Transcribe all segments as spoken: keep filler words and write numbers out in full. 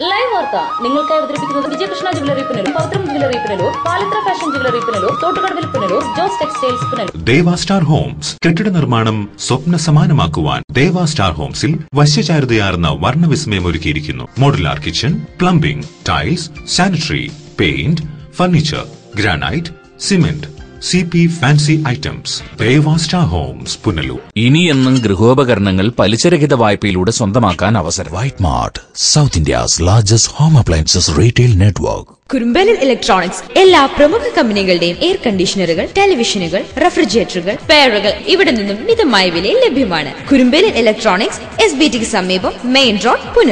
Live വാർത്ത നിങ്ങൾക്കായി അവതരിപ്പിക്കുന്നത് Vijayakrishna jewellery Punalur, Pavithram jewellery Punalur, Palithra fashion jewellery Punalur, Thottukadavil Punalur, Jose textiles Punalur. Deva star homes കെട്ടിട നിർമ്മാണം സ്വപ്ന സമാനമാക്കുവാൻ ദേവ സ്റ്റാർ ഹോംസിൽ വശ്യചാരുതയാർന്ന വർണ്ണവിസ്മയം ഒരുക്കിയിരിക്കുന്നു. Modular kitchen, plumbing, tiles, sanitary, paint, furniture, granite, cement, C P fancy items. Deva star homes Punalur. ഇനിയെന്നും ഗൃഹോപകരണങ്ങൾ പലിശരഹിത വായ്പയിലൂടെ സ്വന്തമാക്കാൻ അവസരം. White mart, south India's largest home appliances retail network. Kurumbalil electronics എല്ലാ പ്രമുഖ കമ്പനികളുടെയും എയർ കണ്ടീഷണറുകൾ, ടെലിവിഷനുകൾ, റെഫ്രിജറേറ്ററുകൾ, ഫെയറുകൾ ഇവിടെ നിന്നും മിതമായ വിലയിൽ ലഭ്യമാണ്. കുറുമ്പലിൽ ഇലക്ട്രോണിക്സ്, എസ് ബി ടിക്ക് സമീപം, മെയിൻ റോഡ്, പുനലൂർ.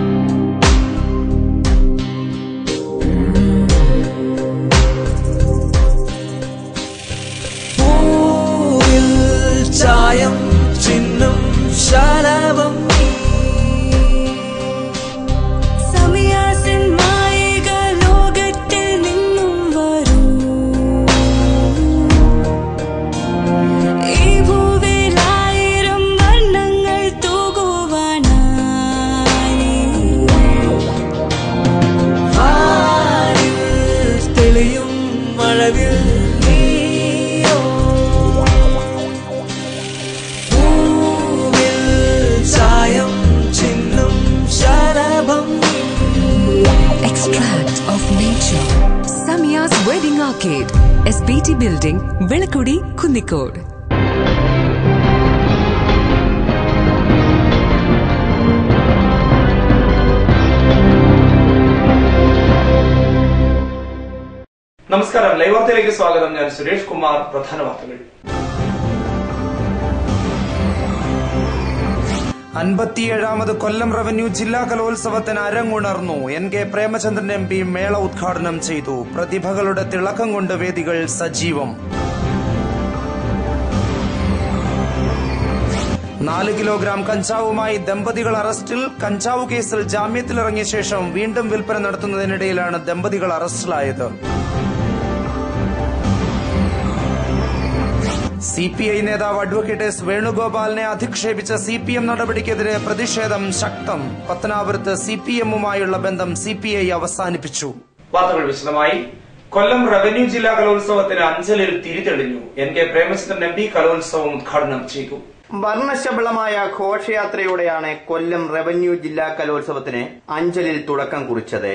ചായം ചിഹ്നം ശലഭം സമയാസൻ മായിക ലോകത്തിൽ നിന്നും വരൂ. ഈ ഭൂവിലായിരം വർണ്ണങ്ങൾ തൂകുവാനായി തെളിയും മഴവിൽ Extract of nature. Samia's Wedding Arcade, S B T Building, Velakudi, Kunnikod. നമസ്കാരം, ലൈവ് വാർത്തയിലേക്ക് സ്വാഗതം. ഞാൻ സുരേഷ് കുമാർ. പ്രധാന വാർത്തകൾ. അൻപത്തിയേഴാമത് കൊല്ലം റവന്യൂ ജില്ലാ കലോത്സവത്തിന് അരങ്ങുണർന്നു. N K Premachandran M P മേള ഉദ്ഘാടനം ചെയ്തു. പ്രതിഭകളുടെ തിളക്കം കൊണ്ട് വേദികൾ സജീവം. നാല് കിലോഗ്രാം കഞ്ചാവുമായി ദമ്പതികൾ അറസ്റ്റിൽ. കഞ്ചാവ് കേസിൽ ജാമ്യത്തിലിറങ്ങിയ ശേഷം വീണ്ടും വിൽപ്പന നടത്തുന്നതിനിടയിലാണ് ദമ്പതികൾ അറസ്റ്റിലായത്. സി പി ഐ നേതാവ് അഡ്വക്കേറ്റ് എസ് വേണുഗോപാലിനെ അധിക്ഷേപിച്ച സി പി എം നടപടിക്കെതിരെ പ്രതിഷേധം ശക്തം. പത്തനാപുരത്ത് സി പി എമ്മുമായുള്ള ബന്ധം സി പി ഐ അവസാനിപ്പിച്ചു. വാർത്തകൾ വിശദമായി. കൊല്ലം റവന്യൂ ജില്ലാ കലോത്സവത്തിന് അഞ്ചലിൽ തിരിതെളിഞ്ഞു. N K Premachandran M P കലോത്സവം ഉദ്ഘാടനം ചെയ്തു. വർണ്ണശബളമായ ഘോഷയാത്രയോടെയാണ് കൊല്ലം റവന്യൂ ജില്ലാ കലോത്സവത്തിന് അഞ്ചലിൽ തുടക്കം കുറിച്ചത്.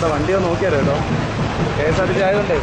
നമ്മുടെ വണ്ടി ഒന്ന് നോക്കിയാലോ കേട്ടോ. K S R T C ആയതുകൊണ്ടേ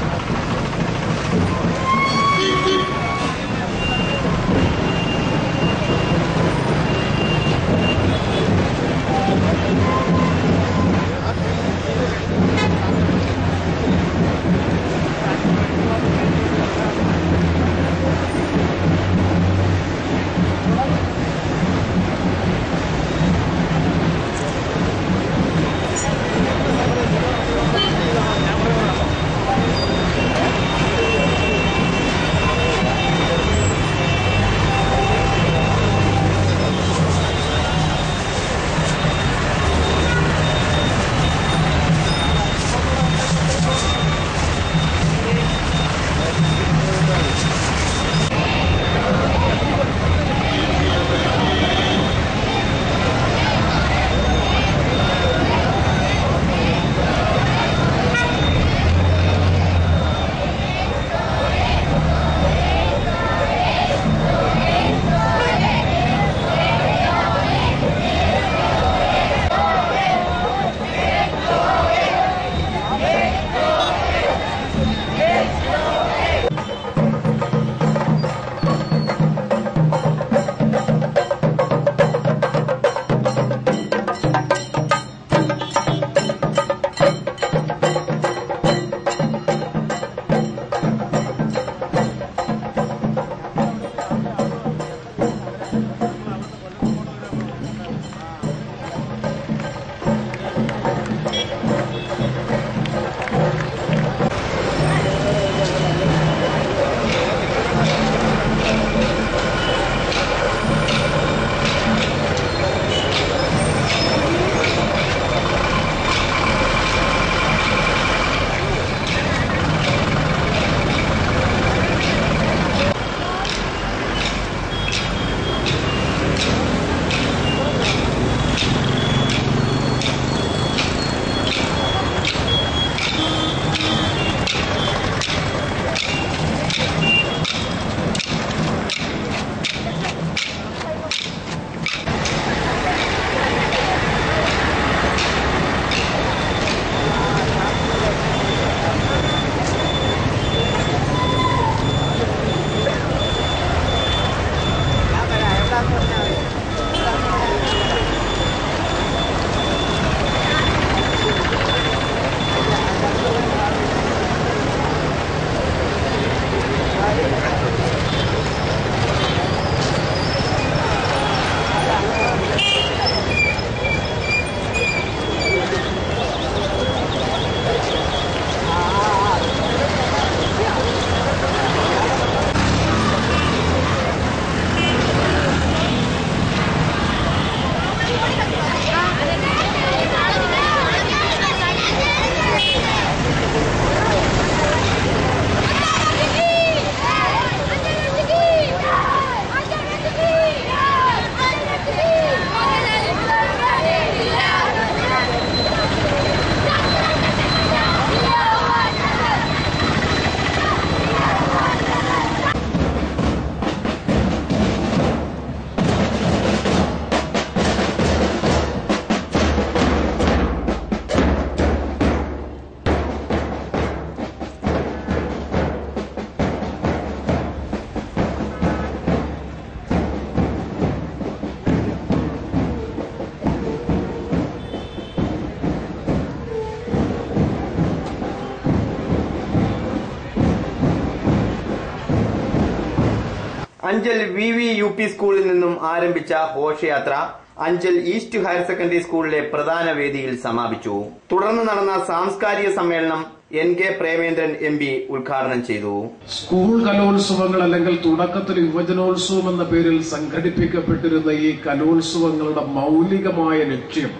Anchal V V U P സ്കൂളിൽ നിന്നും ആരംഭിച്ച ഘോഷയാത്ര അഞ്ചൽ ഈസ്റ്റ് ഹയർ സെക്കൻഡറി സ്കൂളിലെ പ്രധാന വേദിയിൽ സമാപിച്ചു. തുടർന്ന് നടന്ന സാംസ്കാരിക സമ്മേളനം N K Premendran M P ഉദ്ഘാടനം ചെയ്തു. സ്കൂൾ കലോത്സവങ്ങൾ അല്ലെങ്കിൽ തുടക്കത്തിൽ യുവജനോത്സവം എന്ന പേരിൽ സംഘടിപ്പിക്കപ്പെട്ടിരുന്ന ഈ കലോത്സവങ്ങളുടെ മൗലികമായ ലക്ഷ്യം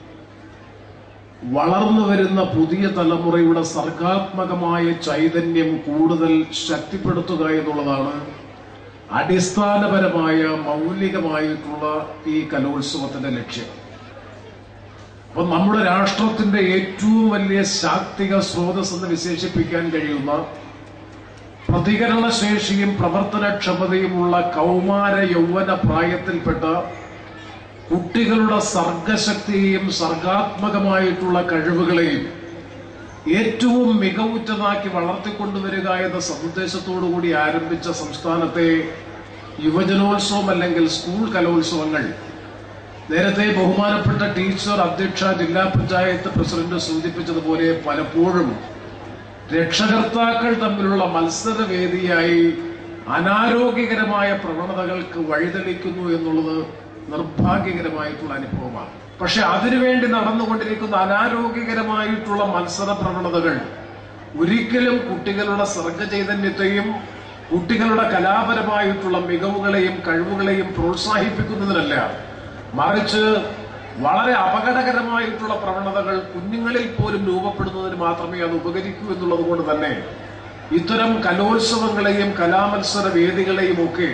വളർന്നു വരുന്ന പുതിയ തലമുറയുടെ സർഗാത്മകമായ ചൈതന്യം കൂടുതൽ ശക്തിപ്പെടുത്തുക എന്നുള്ളതാണ് അടിസ്ഥാനപരമായ മൗലികമായിട്ടുള്ള ഈ കലോത്സവത്തിന്റെ ലക്ഷ്യം. അപ്പൊ നമ്മുടെ രാഷ്ട്രത്തിന്റെ ഏറ്റവും വലിയ ശാക്തിക സ്രോതസ് എന്ന് വിശേഷിപ്പിക്കാൻ കഴിയുന്ന പ്രതികരണശേഷിയും പ്രവർത്തനക്ഷമതയുമുള്ള കൗമാര യൗവന പ്രായത്തിൽപ്പെട്ട കുട്ടികളുടെ സർഗശക്തിയെയും സർഗാത്മകമായിട്ടുള്ള കഴിവുകളെയും ഏറ്റവും മികവുറ്റതാക്കി വളർത്തിക്കൊണ്ടുവരിക എന്ന സന്ദേശത്തോടുകൂടി ആരംഭിച്ച സംസ്ഥാനത്തെ യുവജനോത്സവം അല്ലെങ്കിൽ സ്കൂൾ കലോത്സവങ്ങൾ നേരത്തെ ബഹുമാനപ്പെട്ട ടീച്ചർ അധ്യക്ഷ ജില്ലാ പഞ്ചായത്ത് പ്രസിഡന്റ് സൂചിപ്പിച്ചതുപോലെ പലപ്പോഴും രക്ഷകർത്താക്കൾ തമ്മിലുള്ള മത്സരവേദിയായി അനാരോഗ്യകരമായ പ്രവണതകൾക്ക് വഴിതെളിക്കുന്നു എന്നുള്ളത് നിർഭാഗ്യകരമായിട്ടുള്ള അനുഭവമാണ്. പക്ഷെ അതിനുവേണ്ടി നടന്നുകൊണ്ടിരിക്കുന്ന അനാരോഗ്യകരമായിട്ടുള്ള മത്സര പ്രവണതകൾ ഒരിക്കലും കുട്ടികളുടെ സർഗചൈതന്യത്തെയും കുട്ടികളുടെ കലാപരമായിട്ടുള്ള മികവുകളെയും കഴിവുകളെയും പ്രോത്സാഹിപ്പിക്കുന്നതിനല്ല, മറിച്ച് വളരെ അപകടകരമായിട്ടുള്ള പ്രവണതകൾ കുഞ്ഞുങ്ങളിൽ പോലും രൂപപ്പെടുന്നതിന് മാത്രമേ അത് ഉപകരിക്കൂ എന്നുള്ളത് കൊണ്ട് തന്നെ ഇത്തരം കലോത്സവങ്ങളെയും കലാമത്സര വേദികളെയും ഒക്കെ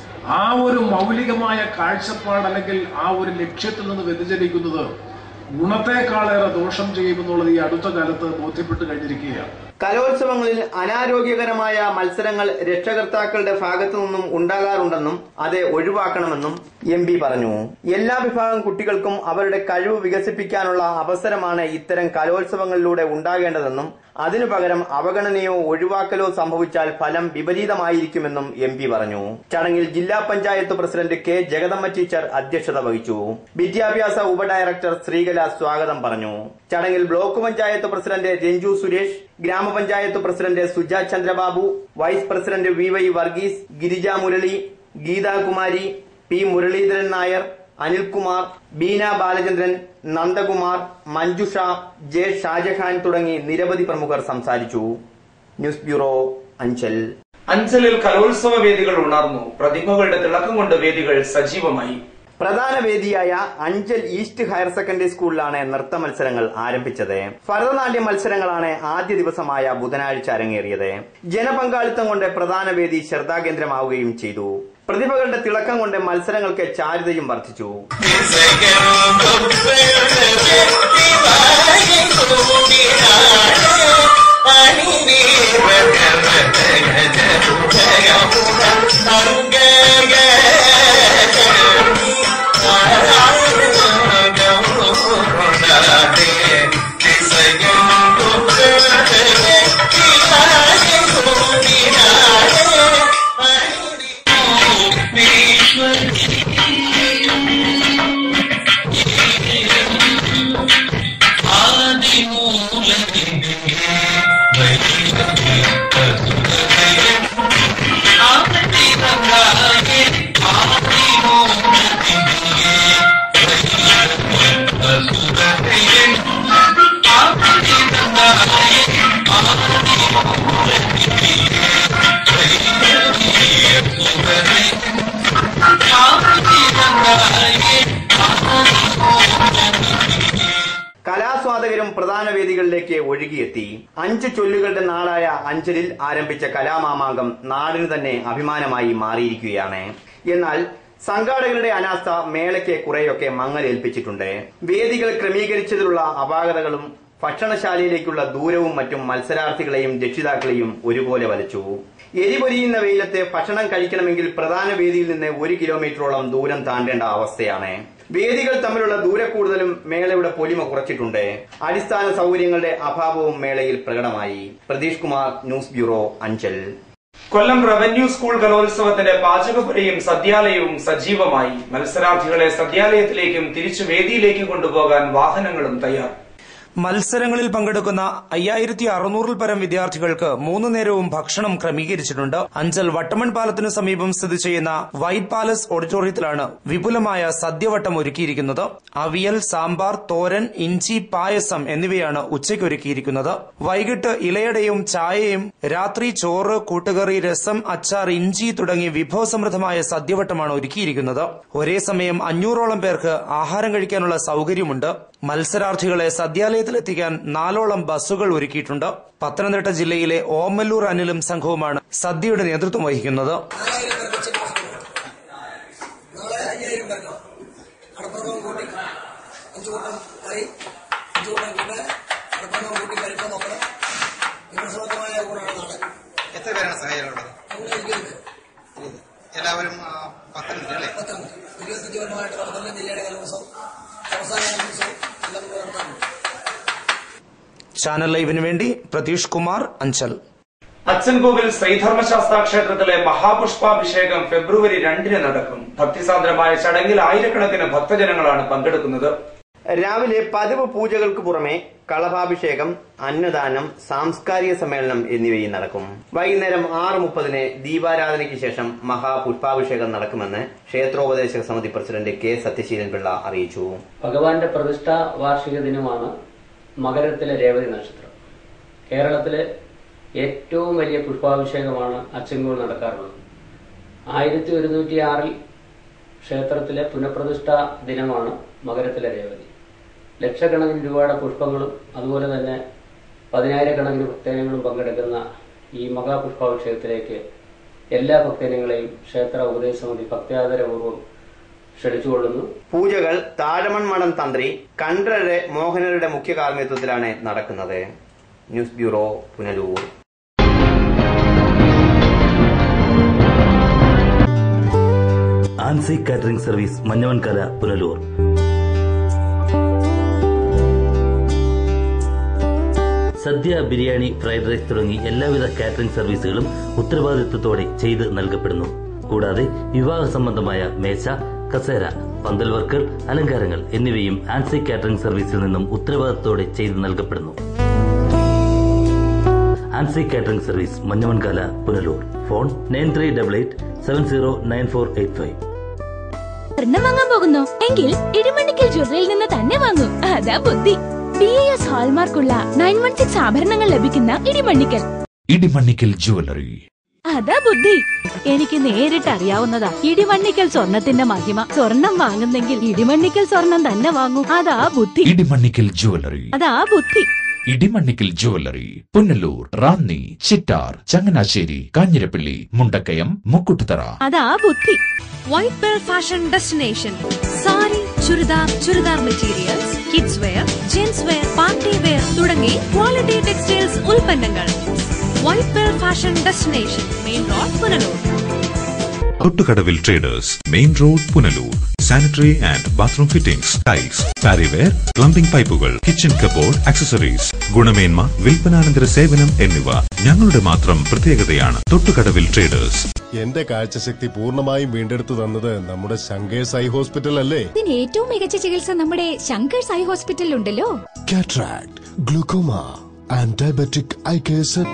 ആ ഒരു മൗലികമായ കാഴ്ചപ്പാട് അല്ലെങ്കിൽ ആ ഒരു ലക്ഷ്യത്തിൽ നിന്ന് വ്യതിചലിക്കുന്നത് ഗുണത്തെക്കാളേറെ ദോഷം ചെയ്യുമെന്നുള്ളത് ഈ അടുത്ത കാലത്ത് ബോധ്യപ്പെട്ട് കഴിഞ്ഞിരിക്കുകയാണ്. കലോത്സവങ്ങളിൽ അനാരോഗ്യകരമായ മത്സരങ്ങൾ രക്ഷകർത്താക്കളുടെ ഭാഗത്തു നിന്നും ഉണ്ടാകാറുണ്ടെന്നും അത് ഒഴിവാക്കണമെന്നും എം പി പറഞ്ഞു. എല്ലാ വിഭാഗം കുട്ടികൾക്കും അവരുടെ കഴിവ് വികസിപ്പിക്കാനുള്ള അവസരമാണ് ഇത്തരം കലോത്സവങ്ങളിലൂടെ ഉണ്ടാകേണ്ടതെന്നും അതിനു പകരം അവഗണനയോ ഒഴിവാക്കലോ സംഭവിച്ചാൽ ഫലം വിപരീതമായിരിക്കുമെന്നും എം പി പറഞ്ഞു. ചടങ്ങിൽ ജില്ലാ panchayat president K Jagadamma teacher അധ്യക്ഷത വഹിച്ചു. വിദ്യാഭ്യാസ ഉപഡയറക്ടർ ശ്രീകല സ്വാഗതം പറഞ്ഞു. ചടങ്ങിൽ block panchayat president Ranju Suresh, grama panchayat president Suja Chandrababu, vice president V Y Varghese, Girija Murali, Geethakumari, P Muraleedharan Nair, Anilkumar, Beena Balachandran, Nandakumar, Manjusha, J Shajahan തുടങ്ങി നിരവധി പ്രമുഖർ സംസാരിച്ചു. News bureau, Anchal. അഞ്ചലിൽ കലോത്സവ വേദികൾ ഉണർന്നു. പ്രതിഭകളുടെ തിളക്കം കൊണ്ട് വേദികൾ സജീവമായി. പ്രധാന വേദിയായ അഞ്ചൽ ഈസ്റ്റ് ഹയർ സെക്കൻഡറി സ്കൂളിലാണ് നൃത്ത മത്സരങ്ങൾ ആരംഭിച്ചത്. ഭരതനാട്യ മത്സരങ്ങളാണ് ആദ്യ ദിവസമായ ബുധനാഴ്ച അരങ്ങേറിയത്. ജനപങ്കാളിത്തം കൊണ്ട് പ്രധാന വേദി ശ്രദ്ധാകേന്ദ്രമാവുകയും ചെയ്തു. പ്രതിഭകളുടെ തിളക്കം കൊണ്ട് മത്സരങ്ങൾക്ക് ചാരുതയും വർദ്ധിച്ചു. കലാസ്വാദകരും പ്രധാന വേദികളിലേക്ക് ഒഴുകിയെത്തി. അഞ്ച് ചൊല്ലുകളുടെ നാടായ അഞ്ചലിൽ ആരംഭിച്ച കലാമാമാങ്കം നാടിന് തന്നെ അഭിമാനമായി മാറിയിരിക്കുകയാണ്. എന്നാൽ സംഘാടകരുടെ അനാസ്ഥ മേളയ്ക്ക് കുറെയൊക്കെ മങ്ങലേൽപ്പിച്ചിട്ടുണ്ട്. വേദികൾ ക്രമീകരിച്ചതിലുള്ള അപാകതകളും ഭക്ഷണശാലയിലേക്കുള്ള ദൂരവും മറ്റും മത്സരാർത്ഥികളെയും രക്ഷിതാക്കളെയും ഒരുപോലെ വലിച്ചു. എരിപൊരിയുന്ന വെയിലത്ത് ഭക്ഷണം കഴിക്കണമെങ്കിൽ പ്രധാന വേദിയിൽ നിന്ന് ഒരു കിലോമീറ്ററോളം ദൂരം താണ്ടേണ്ട അവസ്ഥയാണ്. വേദികൾ തമ്മിലുള്ള ദൂരക്കൂടുതലും മേളയുടെ പൊലിമ കുറച്ചിട്ടുണ്ട്. അടിസ്ഥാന സൗകര്യങ്ങളുടെ അഭാവവും മേളയിൽ പ്രകടമായി. Prateesh Kumar, news bureau, Anchal. Kollam revenue school കലോത്സവത്തിന്റെ പാചകപ്പുരയും സദ്യാലയവും സജീവമായി. മത്സരാർത്ഥികളെ സദ്യാലയത്തിലേക്കും തിരിച്ചു വേദിയിലേക്കും കൊണ്ടുപോകാൻ വാഹനങ്ങളും തയ്യാർ. മത്സരങ്ങളിൽ പങ്കെടുക്കുന്ന അയ്യായിരത്തി അറുന്നൂറിൽ പരം വിദ്യാർത്ഥികൾക്ക് മൂന്നു നേരവും ഭക്ഷണം ക്രമീകരിച്ചിട്ടുണ്ട്. അഞ്ചൽ വട്ടമൺ പാലത്തിനു സമീപം സ്ഥിതി ചെയ്യുന്ന വൈറ്റ് പാലസ് ഓഡിറ്റോറിയത്തിലാണ് വിപുലമായ സദ്യവട്ടം ഒരുക്കിയിരിക്കുന്നത്. അവിയൽ, സാമ്പാർ, തോരൻ, ഇഞ്ചി, പായസം എന്നിവയാണ് ഉച്ചയ്ക്ക് ഒരുക്കിയിരിക്കുന്നത്. വൈകിട്ട് ഇലയടയും ചായയും, രാത്രി ചോറ്, കൂട്ടുകറി, രസം, അച്ചാർ, ഇഞ്ചി തുടങ്ങി വിഭവസമൃദ്ധമായ സദ്യവട്ടമാണ് ഒരുക്കിയിരിക്കുന്നത്. ഒരേ സമയം അഞ്ഞൂറോളം പേർക്ക് ആഹാരം കഴിക്കാനുള്ള സൌകര്യമുണ്ട്. മത്സരാർത്ഥികളെ സദ്യാലയത്തിലെത്തിക്കാൻ നാലോളം ബസ്സുകൾ ഒരുക്കിയിട്ടുണ്ട്. പത്തനംതിട്ട ജില്ലയിലെ ഓമല്ലൂർ അനിലും സംഘവുമാണ് സദ്യയുടെ നേതൃത്വം വഹിക്കുന്നത്. എല്ലാവരും പത്തനംതിട്ട അല്ലേ? ഇരുപത്തഞ്ച് കൊല്ലമായിട്ട് പത്തനംതിട്ട ജില്ലയുടെ കലോത്സവം അവസാന ചാനൽ ലൈവിന് വേണ്ടി പ്രതീഷ് കുമാർ, അഞ്ചൽ. അച്ചൻകോവിൽ ശ്രീധർമ്മശാസ്ത്ര ക്ഷേത്രത്തിലെ മഹാപുഷ്പാഭിഷേകം ഫെബ്രുവരി രണ്ടിന് നടക്കും. ഭക്തിസാന്ദ്രമായ ചടങ്ങിൽ ആയിരക്കണക്കിന് ഭക്തജനങ്ങളാണ് പങ്കെടുക്കുന്നത്. രാവിലെ പതിവ് പൂജകൾക്ക് പുറമെ കളഭാഭിഷേകം, അന്നദാനം, സാംസ്കാരിക സമ്മേളനം എന്നിവയും നടക്കും. വൈകുന്നേരം ആറ് മുപ്പതിന് ദീപാരാധനയ്ക്ക് ശേഷം മഹാപുഷ്പാഭിഷേകം നടക്കുമെന്ന് ക്ഷേത്രോപദേശക സമിതി പ്രസിഡന്റ് കെ സത്യശീലൻ പിള്ള അറിയിച്ചു. ഭഗവാന്റെ പ്രതിഷ്ഠാ വാർഷിക ദിനമാണ് മകരത്തിലെ രേവതി നക്ഷത്രം. കേരളത്തിലെ ഏറ്റവും വലിയ പുഷ്പാഭിഷേകമാണ് അച്ചൻകോവിൽ നടക്കാറുള്ളത്. ആയിരത്തി ഒരുന്നൂറ്റി ആറിൽ ക്ഷേത്രത്തിലെ പുനഃപ്രതിഷ്ഠാ ദിനമാണ് മകരത്തിലെ രേവതി. ലക്ഷക്കണക്കിന് രൂപയുടെ പുഷ്പങ്ങളും അതുപോലെ തന്നെ പതിനായിരക്കണക്കിന് ഭക്തജനങ്ങളും പങ്കെടുക്കുന്ന ഈ മഹാപുഷ്പാഭിഷേകത്തിലേക്ക് എല്ലാ ഭക്തജനങ്ങളെയും ക്ഷേത്ര ഉപദേശ സമിതി ഭക്ത്യാദരപൂർവ്വം ക്ഷണിച്ചുകൊള്ളുന്നു. പൂജകൾ താഴമൺ മഠം തന്ത്രി കണ്ഠരര് മോഹനരുടെ മുഖ്യ കാർമ്മികത്വത്തിലാണ് നടക്കുന്നത്. News bureau, Punalur. Ancy catering service, Manjavankara, Punalur. Sadya, biryani, fried rice തുടങ്ങി എല്ലാവിധ കാറ്ററിംഗ് സർവീസുകളും ഉത്തരവാദിത്വത്തോടെ ചെയ്ത് നൽകപ്പെടുന്നു. കൂടാതെ വിവാഹ സംബന്ധമായ മേശ, കസേര, പന്തൽ വർക്കുകൾ, അലങ്കാരങ്ങൾ എന്നിവയും ആൻസി കാറ്ററിംഗ് സർവീസിൽ നിന്നും ഉത്തരവാദിത്വത്തോടെ ചെയ്ത് നൽകപ്പെടുന്നു. Ancy catering service, Manjavankala, Punalur. Phone nine three double eight seven zero nine four eight five. സ്വർണം വാങ്ങാൻ പോകുന്നു എങ്കിൽ ഇടിമണ്ണിക്കൽ ജ്വല്ലറിയിൽ നിന്ന് തന്നെ വാങ്ങൂ. അതാ ബുദ്ധി. ബി എ എസ് ഹാൾമാർക്കുള്ള നയൻ വൺ സിക്സ് ആഭരണങ്ങൾ ലഭിക്കുന്ന ഇടിമണ്ണിക്കൽ ഇടിമണ്ണിക്കൽ ജ്വല്ലറി. അതാ ബുദ്ധി. എനിക്ക് നേരിട്ട് അറിയാവുന്നതാ ഇടിമണ്ണിക്കൽ സ്വർണത്തിന്റെ മഹിമ. സ്വർണം വാങ്ങുന്നെങ്കിൽ ഇടിമണ്ണിക്കൽ സ്വർണം തന്നെ വാങ്ങൂ. അതാ ബുദ്ധി. ഇടിമണ്ണിക്കൽ ജ്വല്ലറി. അതാ ബുദ്ധി. ഇടിമണ്ണിക്കൽ ജ്വല്ലറി, പുനലൂർ, റാന്നി, ചിറ്റാർ, ചങ്ങനാശ്ശേരി, കാഞ്ഞിരപ്പള്ളി, മുണ്ടക്കയം, മുക്കുട്ടുതറ. അതാ ബുദ്ധി. White pearl fashion destination. Sari, churidar, churidar materials, kids wear, gents wear, party wear തുടങ്ങി ക്വാളിറ്റി ടെക്സ്റ്റൈൽസ് ഉൽപ്പന്നങ്ങൾ. White pearl fashion destination, main road, Punalur. Thottukadavil traders, main road, Punalur. Sanitary and bathroom fittings, tiles, Parryware, plumbing പൈപ്പുകൾ, കിച്ചൺ കബോർഡ്, ആക്സസറീസ്, ഗുണമേന്മ, വിൽപ്പനാനന്തര സേവനം എന്നിവ ഞങ്ങളുടെ മാത്രം പ്രത്യേകതയാണ്. തൊട്ടുകടവിൽ ട്രേഡേഴ്സ്. എന്റെ കാഴ്ചശക്തി പൂർണ്ണമായും വീണ്ടെടുത്തു തന്നത് നമ്മുടെ ശങ്കേഴ്സ് ഐ ഹോസ്പിറ്റൽ അല്ലേ? ഇതിന് ഏറ്റവും മികച്ച ചികിത്സ നമ്മുടെ ശങ്കേഴ്സ് ഐ ഹോസ്പിറ്റലിൽ ഉണ്ടല്ലോ. Cataract, glaucoma and diabetic eye case.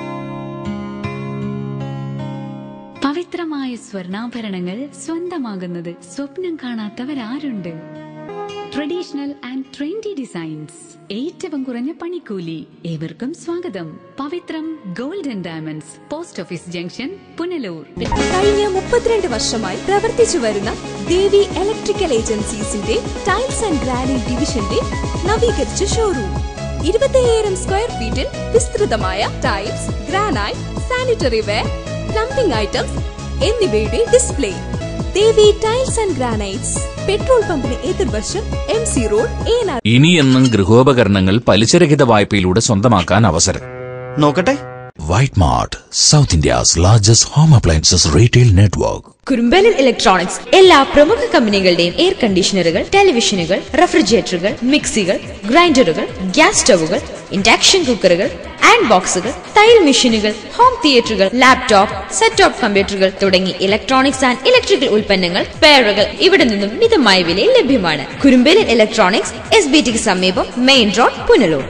പവിത്രമായ സ്വർണ്ണാഭരണങ്ങൾ സ്വന്തമാകുന്നത് സ്വപ്നം കാണാത്തവരാരുണ്ട്? ട്രഡീഷണൽ ആൻഡ് ട്രെൻഡി ഡിസൈൻസ്, ഏറ്റവും കുറഞ്ഞ പണിക്കൂലി. ഏവർക്കും സ്വാഗതം. Pavithram gold and diamonds, post office junction, Punalur. കഴിഞ്ഞ മുപ്പത്തിരണ്ട് വർഷമായി പ്രവർത്തിച്ചു വരുന്ന ദേവി ഇലക്ട്രിക്കൽ ഏജൻസീസിന്റെ ടൈൽസ് ആൻഡ് ഗ്രാനൈറ്റ് ഡിവിഷന്റെ നവീകരിച്ച ഷോറൂം. ഇരുപത്തിയ്യായിരം സ്ക്വയർ ഫീറ്റിൽ വിസ്തൃതമായ tiles, granite, sanitary ware, plumbing items എന്നിവയുടെ display. Devi tiles and granites, petrol പമ്പിന് എതിർവശം, എം സി റോഡ്, ഏനാർ. ഇനിയെന്നും ഗൃഹോപകരണങ്ങൾ പലിശരഹിത വായ്പയിലൂടെ സ്വന്തമാക്കാൻ അവസരം. നോക്കട്ടെ. White mart, south India's largest home appliances retail network. Kurumbalil electronics എല്ലാ പ്രമുഖ കമ്പനികളുടെയും എയർ കണ്ടീഷണറുകൾ, ടെലിവിഷനുകൾ, റെഫ്രിജറേറ്ററുകൾ, മിക്സികൾ, ഗ്രൈൻഡറുകൾ, ഗ്യാസ് സ്റ്റവുകൾ, ഇൻഡക്ഷൻ കുക്കറുകൾ, ഹാൻഡ് ബോക്സുകൾ, തയ്യൽ മെഷീനുകൾ, ഹോം തിയേറ്ററുകൾ, ലാപ്ടോപ്പ്, സെറ്റ് ടോപ്പ് കമ്പ്യൂട്ടറുകൾ തുടങ്ങി ഇലക്ട്രോണിക്സ് ആൻഡ് ഇലക്ട്രിക്കൽ ഉൽപ്പന്നങ്ങൾ, സ്പെയറുകൾ ഇവിടെ നിന്നും മിതമായ വിലയിൽ ലഭ്യമാണ്. കുറുമ്പലിൽ ഇലക്ട്രോണിക്സ്, എസ് ബി ടിക്ക് സമീപം, മെയിൻ റോഡ്, പുനലൂർ.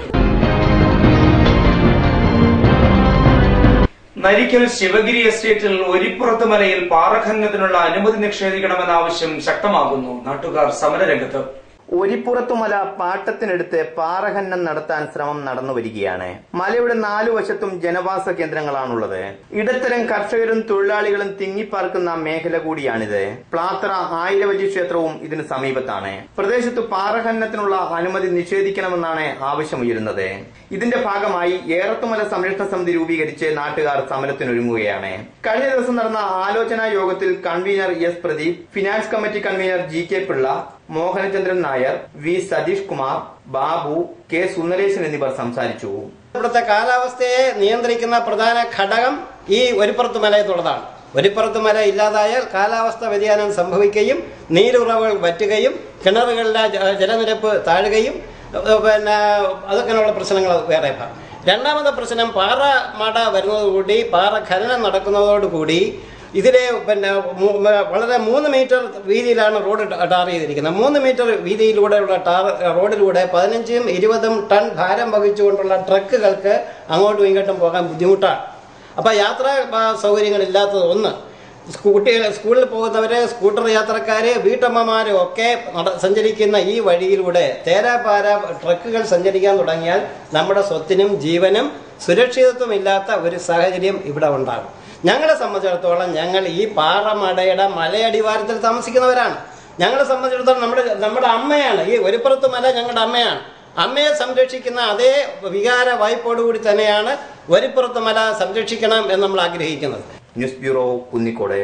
നരിക്കൽ ശിവഗിരി എസ്റ്റേറ്റിൽ ഒരിപ്പുറത്ത് മലയിൽ പാറഖനനത്തിനുള്ള അനുമതി നിഷേധിക്കണമെന്ന ആവശ്യം ശക്തമാകുന്നു. നാട്ടുകാർ സമരരംഗത്ത്. ഒരിപ്പുറത്തുമല പാട്ടത്തിനെടുത്ത് പാറഖനനം നടത്താൻ ശ്രമം നടന്നു വരികയാണ്. മലയുടെ നാലു വശത്തും ജനവാസ കേന്ദ്രങ്ങളാണുള്ളത്. ഇടത്തരം കർഷകരും തൊഴിലാളികളും തിങ്ങിപ്പാർക്കുന്ന മേഖല കൂടിയാണിത്. പ്ലാത്ര ആയിരവല്ലി ക്ഷേത്രവും ഇതിന് സമീപത്താണ്. പ്രദേശത്ത് പാറഖനനത്തിനുള്ള അനുമതി നിഷേധിക്കണമെന്നാണ് ആവശ്യമുയരുന്നത്. ഇതിന്റെ ഭാഗമായി ഏറത്തുമല സംരക്ഷണ സമിതി രൂപീകരിച്ച് നാട്ടുകാർ സമരത്തിനൊരുങ്ങുകയാണ്. കഴിഞ്ഞ ദിവസം നടന്ന ആലോചനാ യോഗത്തിൽ convenor S Pradeep, finance committee convenor G K Pillai, Mohanachandran Nair, V Satheesh Kumar, Babu, K Sundaresan എന്നിവർ സംസാരിച്ചു. ഇവിടുത്തെ കാലാവസ്ഥയെ നിയന്ത്രിക്കുന്ന പ്രധാന ഘടകം ഈ ഒരിപ്പുറത്ത് മലയത്തുള്ളതാണ്. ഒരിപ്പുറത്ത് മല ഇല്ലാതായാൽ കാലാവസ്ഥ വ്യതിയാനം സംഭവിക്കുകയും നീരുറവുകൾ വറ്റുകയും കിണറുകളിലെ ജലനിരപ്പ് താഴുകയും പിന്നെ അതൊക്കെയുള്ള പ്രശ്നങ്ങൾ വേറെ. രണ്ടാമത്തെ പ്രശ്നം പാറ മട വരുന്നതോടുകൂടി പാറ ഖനനം നടക്കുന്നതോടുകൂടി ഇതിലെ പിന്നെ വളരെ മൂന്ന് മീറ്റർ വീതിയിലാണ് റോഡ് ടാർ ചെയ്തിരിക്കുന്നത്. മൂന്ന് മീറ്റർ വീതിയിലൂടെയുള്ള ടാർ റോഡിലൂടെ പതിനഞ്ചും ഇരുപതും ടൺ ഭാരം വഹിച്ചുകൊണ്ടുള്ള ട്രക്കുകൾക്ക് അങ്ങോട്ടും ഇങ്ങോട്ടും പോകാൻ ബുദ്ധിമുട്ടാണ്. അപ്പോൾ യാത്രാ സൗകര്യങ്ങളില്ലാത്തത് ഒന്ന്. കുട്ടികൾ സ്കൂളിൽ പോകുന്നവര്, സ്കൂട്ടർ യാത്രക്കാര്, വീട്ടമ്മമാരും ഒക്കെ സഞ്ചരിക്കുന്ന ഈ വഴിയിലൂടെ തേരാപാര ട്രക്കുകൾ സഞ്ചരിക്കാൻ തുടങ്ങിയാൽ നമ്മുടെ സ്വത്തിനും ജീവനും സുരക്ഷിതത്വമില്ലാത്ത ഒരു സാഹചര്യം ഇവിടെ ഉണ്ടാകും. ഞങ്ങളെ സംബന്ധിച്ചിടത്തോളം ഞങ്ങൾ ഈ പാറമടയുടെ മലയടിവാരത്തിൽ താമസിക്കുന്നവരാണ്. ഞങ്ങളെ സംബന്ധിച്ചിടത്തോളം നമ്മുടെ നമ്മുടെ അമ്മയാണ് ഈ ഒരുപ്പുറത്ത് മല, ഞങ്ങളുടെ അമ്മയാണ്. അമ്മയെ സംരക്ഷിക്കുന്ന അതേ വികാര വായ്പോടുകൂടി തന്നെയാണ് ഒരുപ്പുറത്ത് മല സംരക്ഷിക്കണം എന്ന് നമ്മൾ ആഗ്രഹിക്കുന്നത്. News bureau, Kunnicode.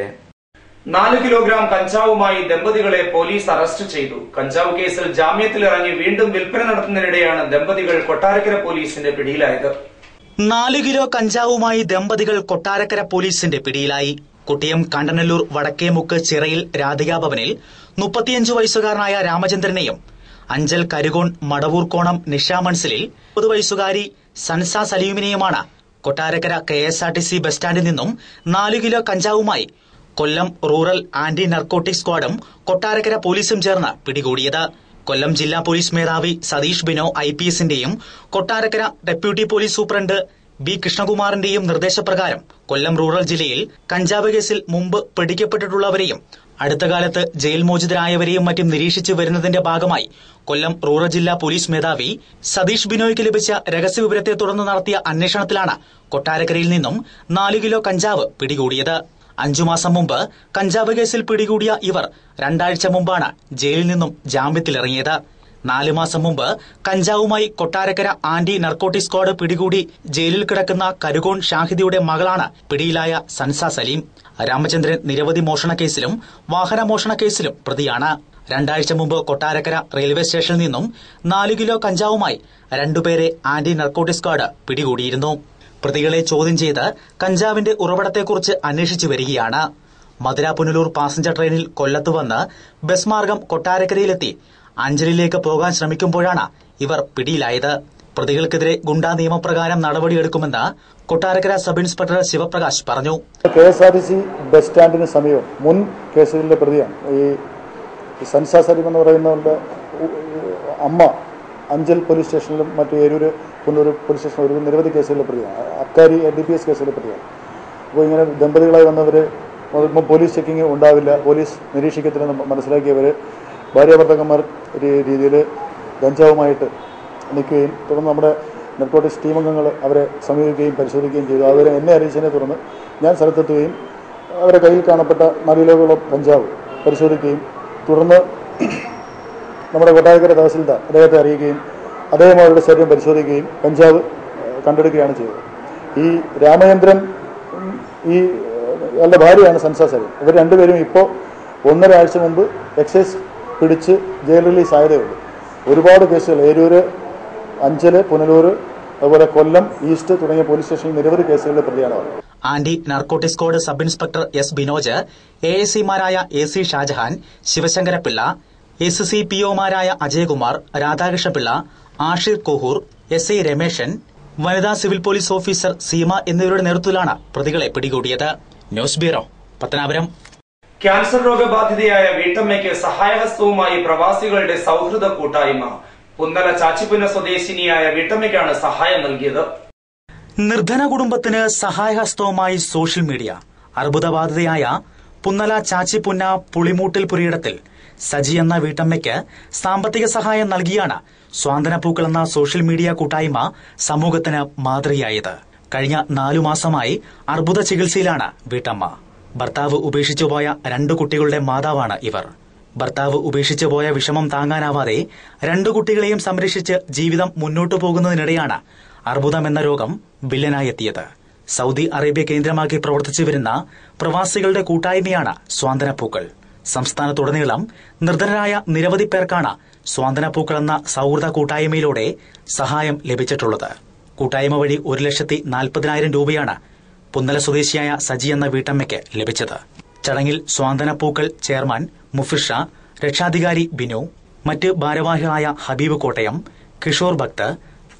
നാല് കിലോഗ്രാം കഞ്ചാവുമായി ദമ്പതികളെ പോലീസ് അറസ്റ്റ് ചെയ്തു. കഞ്ചാവ് കേസിൽ ജാമ്യത്തിലിറങ്ങി വീണ്ടും വിൽപ്പന നടത്തുന്നതിനിടെയാണ് ദമ്പതികൾ കൊട്ടാരക്കര പോലീസിന്റെ പിടിയിലായത്. നാല് കിലോ കഞ്ചാവുമായി ദമ്പതികൾ കൊട്ടാരക്കര പോലീസിന്റെ പിടിയിലായി. കുട്ടിയം കണ്ടനല്ലൂർ വടക്കേമുക്ക് ചിറയിൽ രാധികാ ഭവനിൽ മുപ്പത്തിയഞ്ചു വയസ്സുകാരനായ രാമചന്ദ്രനെയും അഞ്ചൽ കരുകോൺ മടവൂർക്കോണം നിഷ മൺസിലിൽ മുപ്പത് വയസ്സുകാരി സൻസ സലീമിനെയുമാണ് Kottarakkara K S R T C bus സ്റ്റാൻഡിൽ നിന്നും നാലു കിലോ കഞ്ചാവുമായി കൊല്ലം റൂറൽ ആന്റി നർക്കോട്ടിക് സ്ക്വാഡും കൊട്ടാരക്കര പോലീസും ചേർന്ന് പിടികൂടിയത്. കൊല്ലം ജില്ലാ പോലീസ് മേധാവി സതീഷ് ബിനോ ഐ പി എസിന്റെയും Kottarakkara deputy police superintendent B കൃഷ്ണകുമാറിന്റെയും നിർദ്ദേശപ്രകാരം കൊല്ലം റൂറൽ ജില്ലയിൽ കഞ്ചാവ് കേസിൽ മുമ്പ് പിടിക്കപ്പെട്ടിട്ടുള്ളവരെയും അടുത്ത കാലത്ത് ജയിൽ മോചിതരായവരെയും മറ്റും നിരീക്ഷിച്ചു വരുന്നതിന്റെ ഭാഗമായി കൊല്ലം റൂറൽ ജില്ലാ പോലീസ് മേധാവി സതീഷ് ബിനോയ്ക്ക് ലഭിച്ച രഹസ്യവിവരത്തെ തുടർന്ന് നടത്തിയ അന്വേഷണത്തിലാണ് കൊട്ടാരക്കരയിൽ നിന്നും നാലു കിലോ കഞ്ചാവ് പിടികൂടിയത്. അഞ്ചു മാസം മുമ്പ് കഞ്ചാവ് കേസിൽ പിടികൂടിയ ഇവർ രണ്ടാഴ്ച മുമ്പാണ് ജയിലിൽ നിന്നും ജാമ്യത്തിലിറങ്ങിയത്. നാലു മാസം മുമ്പ് കഞ്ചാവുമായി കൊട്ടാരക്കര ആന്റി നർക്കോട്ടിക് സ്ക്വാഡ് പിടികൂടി ജയിലിൽ കിടക്കുന്ന കരുകോൺ ഷാഹിദിയുടെ മകളാണ് പിടിയിലായ സൻസ സലീം. രാമചന്ദ്രൻ നിരവധി മോഷണ കേസിലും വാഹന മോഷണ കേസിലും പ്രതിയാണ്. രണ്ടാഴ്ച മുമ്പ് കൊട്ടാരക്കര റെയിൽവേ സ്റ്റേഷനിൽ നിന്നും നാലു കിലോ കഞ്ചാവുമായി രണ്ടുപേരെ ആന്റി നർക്കോട്ടിക് സ്ക്വാഡ് പിടികൂടിയിരുന്നു. പ്രതികളെ ചോദ്യം ചെയ്ത് കഞ്ചാവിന്റെ ഉറവിടത്തെക്കുറിച്ച് അന്വേഷിച്ചു വരികയാണ്. മധുര പുനലൂർ പാസഞ്ചർ ട്രെയിനിൽ കൊല്ലത്ത് വന്ന് ബസ് മാർഗം കൊട്ടാരക്കരയിലെത്തി അഞ്ചലിലേക്ക് പോകാൻ ശ്രമിക്കുമ്പോഴാണ് ഇവർ പിടിയിലായത്. പ്രതികൾക്കെതിരെ ഗുണ്ടാ നിയമപ്രകാരം നടപടിയെടുക്കുമെന്ന് കൊട്ടാരക്കര സബ് ഇൻസ്പെക്ടർ ശിവപ്രകാശ് പറഞ്ഞു. K S R T C bus സ്റ്റാൻഡിന് സമീപം മുൻ കേസുകളിലെ പ്രതിയാണ് ഈ സൻസ സലീം എന്ന് പറയുന്നവരുടെ അമ്മ. അഞ്ചൽ പോലീസ് സ്റ്റേഷനിലും മറ്റു ഏരൂര് പുനലൂർ പോലീസ് സ്റ്റേഷനിലും ഒരു നിരവധി കേസുകളിലെ പ്രതിയാണ്. അക്കാരി ഡി പി എസ് കേസിലെ പ്രതിയാണ്. അപ്പോൾ ഇങ്ങനെ ദമ്പതികളായി വന്നവർ പോലീസ് ചെക്കിങ് ഉണ്ടാവില്ല, പോലീസ് നിരീക്ഷിക്കത്തില്ലെന്ന് മനസ്സിലാക്കിയവർ ഭാര്യാഭർത്താക്കന്മാർ രീതിയിൽ ഗഞ്ചാവുമായിട്ട് നിൽക്കുകയും തുടർന്ന് നമ്മുടെ നർക്കോട്ടിക്സ് ടീം അംഗങ്ങൾ അവരെ സമീപിക്കുകയും പരിശോധിക്കുകയും ചെയ്തു. അവരെ എന്നെ അറിയിച്ചതിനെ തുടർന്ന് ഞാൻ സ്ഥലത്തെത്തുകയും അവരെ കയ്യിൽ കാണപ്പെട്ട നാല് കിലോയോളം കഞ്ചാവ് പരിശോധിക്കുകയും തുടർന്ന് നമ്മുടെ കൊട്ടാരക്കര തഹസിൽദാർ അദ്ദേഹത്തെ അറിയിക്കുകയും അദ്ദേഹം അവരുടെ ശരീരം പരിശോധിക്കുകയും കഞ്ചാവ് കണ്ടെടുക്കുകയാണ് ചെയ്തത്. ഈ രാമചന്ദ്രൻ ഈ അവരുടെ ഭാര്യയാണ് സൻസ സലീം. ഇവർ രണ്ടുപേരും ഇപ്പോൾ ഒന്നര ആഴ്ച മുമ്പ് എക്സൈസ് പിടിച്ച് ജയിൽ റിലീസ് ആയതേ ഉള്ളൂ. ഒരുപാട് കേസുകൾ ഏരൂര്, അഞ്ചല്, പുനലൂർ, അതുപോലെ കൊല്ലം ഈസ്റ്റ് തുടങ്ങിയ പോലീസ് സ്റ്റേഷനിൽ നിരവധി കേസുകളിലെ പ്രതിയാണ് അവർ. Anti narcotic squad sub inspector S Binoj, A S സിമാരായ A C Shajahan, Sivasankarapillai, S C P ഒമാരായ അജയകുമാർ, രാധാകൃഷ്ണപിള്ള, ആഷിർ കോഹൂർ, എസ് ഐ രമേശൻ, വനിതാ സിവിൽ പോലീസ് ഓഫീസർ സീമ എന്നിവരുടെ നേതൃത്വത്തിലാണ് പ്രതികളെ പിടികൂടിയത്. News bureau, Pathanapuram. ക്യാൻസർ രോഗബാധിതയായ വീട്ടമ്മയ്ക്ക് സഹായഹസ്തവുമായി പ്രവാസികളുടെ സൌഹൃദ കൂട്ടായ്മ. പുന്നല ചാച്ചിപ്പുന്ന സ്വദേശിനിയായ വീട്ടമ്മയ്ക്കാണ് സഹായം നൽകിയത്. നിർധന കുടുംബത്തിന് സഹായഹസ്തവുമായി സോഷ്യൽ മീഡിയ. അർബുദബാധിതയായ പുന്നല ചാച്ചിപ്പുന്ന പുളിമൂട്ടിൽ പുരയിടത്തിൽ സജി എന്ന വീട്ടമ്മയ്ക്ക് സാമ്പത്തിക സഹായം നൽകിയാണ് സ്വാന്തനപ്പൂക്കൾ എന്ന സോഷ്യൽ മീഡിയ കൂട്ടായ്മ സമൂഹത്തിന് മാതൃകയായത്. കഴിഞ്ഞ നാലു മാസമായി അർബുദ ചികിത്സയിലാണ് വീട്ടമ്മ. ഭർത്താവ് ഉപേക്ഷിച്ചുപോയ രണ്ടു കുട്ടികളുടെ മാതാവാണ് ഇവർ. ഭർത്താവ് ഉപേക്ഷിച്ചുപോയ വിഷമം താങ്ങാനാവാതെ രണ്ടു കുട്ടികളെയും സംരക്ഷിച്ച് ജീവിതം മുന്നോട്ടു പോകുന്നതിനിടെയാണ് അർബുദം എന്ന രോഗം വില്ലനായെത്തിയത്. സൌദി അറേബ്യ കേന്ദ്രമാക്കി പ്രവർത്തിച്ചു വരുന്ന പ്രവാസികളുടെ കൂട്ടായ്മയാണ് സ്വാന്തനപ്പൂക്കൾ. സംസ്ഥാനത്തുടനീളം നിർധനരായ നിരവധി പേർക്കാണ് സ്വാന്തനപ്പൂക്കൾ എന്ന സൌഹൃദ കൂട്ടായ്മയിലൂടെ സഹായം ലഭിച്ചിട്ടുള്ളത്. കൂട്ടായ്മ വഴി ഒരു ലക്ഷത്തി നാൽപ്പതിനായിരം രൂപയാണ് പുന്നല സ്വദേശിയായ സജി എന്ന വീട്ടമ്മയ്ക്ക് ലഭിച്ചത്. ചടങ്ങിൽ സ്വാന്തനപ്പൂക്കൾ ചെയർമാൻ മുഫിഷ, രക്ഷാധികാരി ബിനു, മറ്റ് ഭാരവാഹികളായ ഹബീബ് കോട്ടയം, കിഷോർ ഭക്ത്,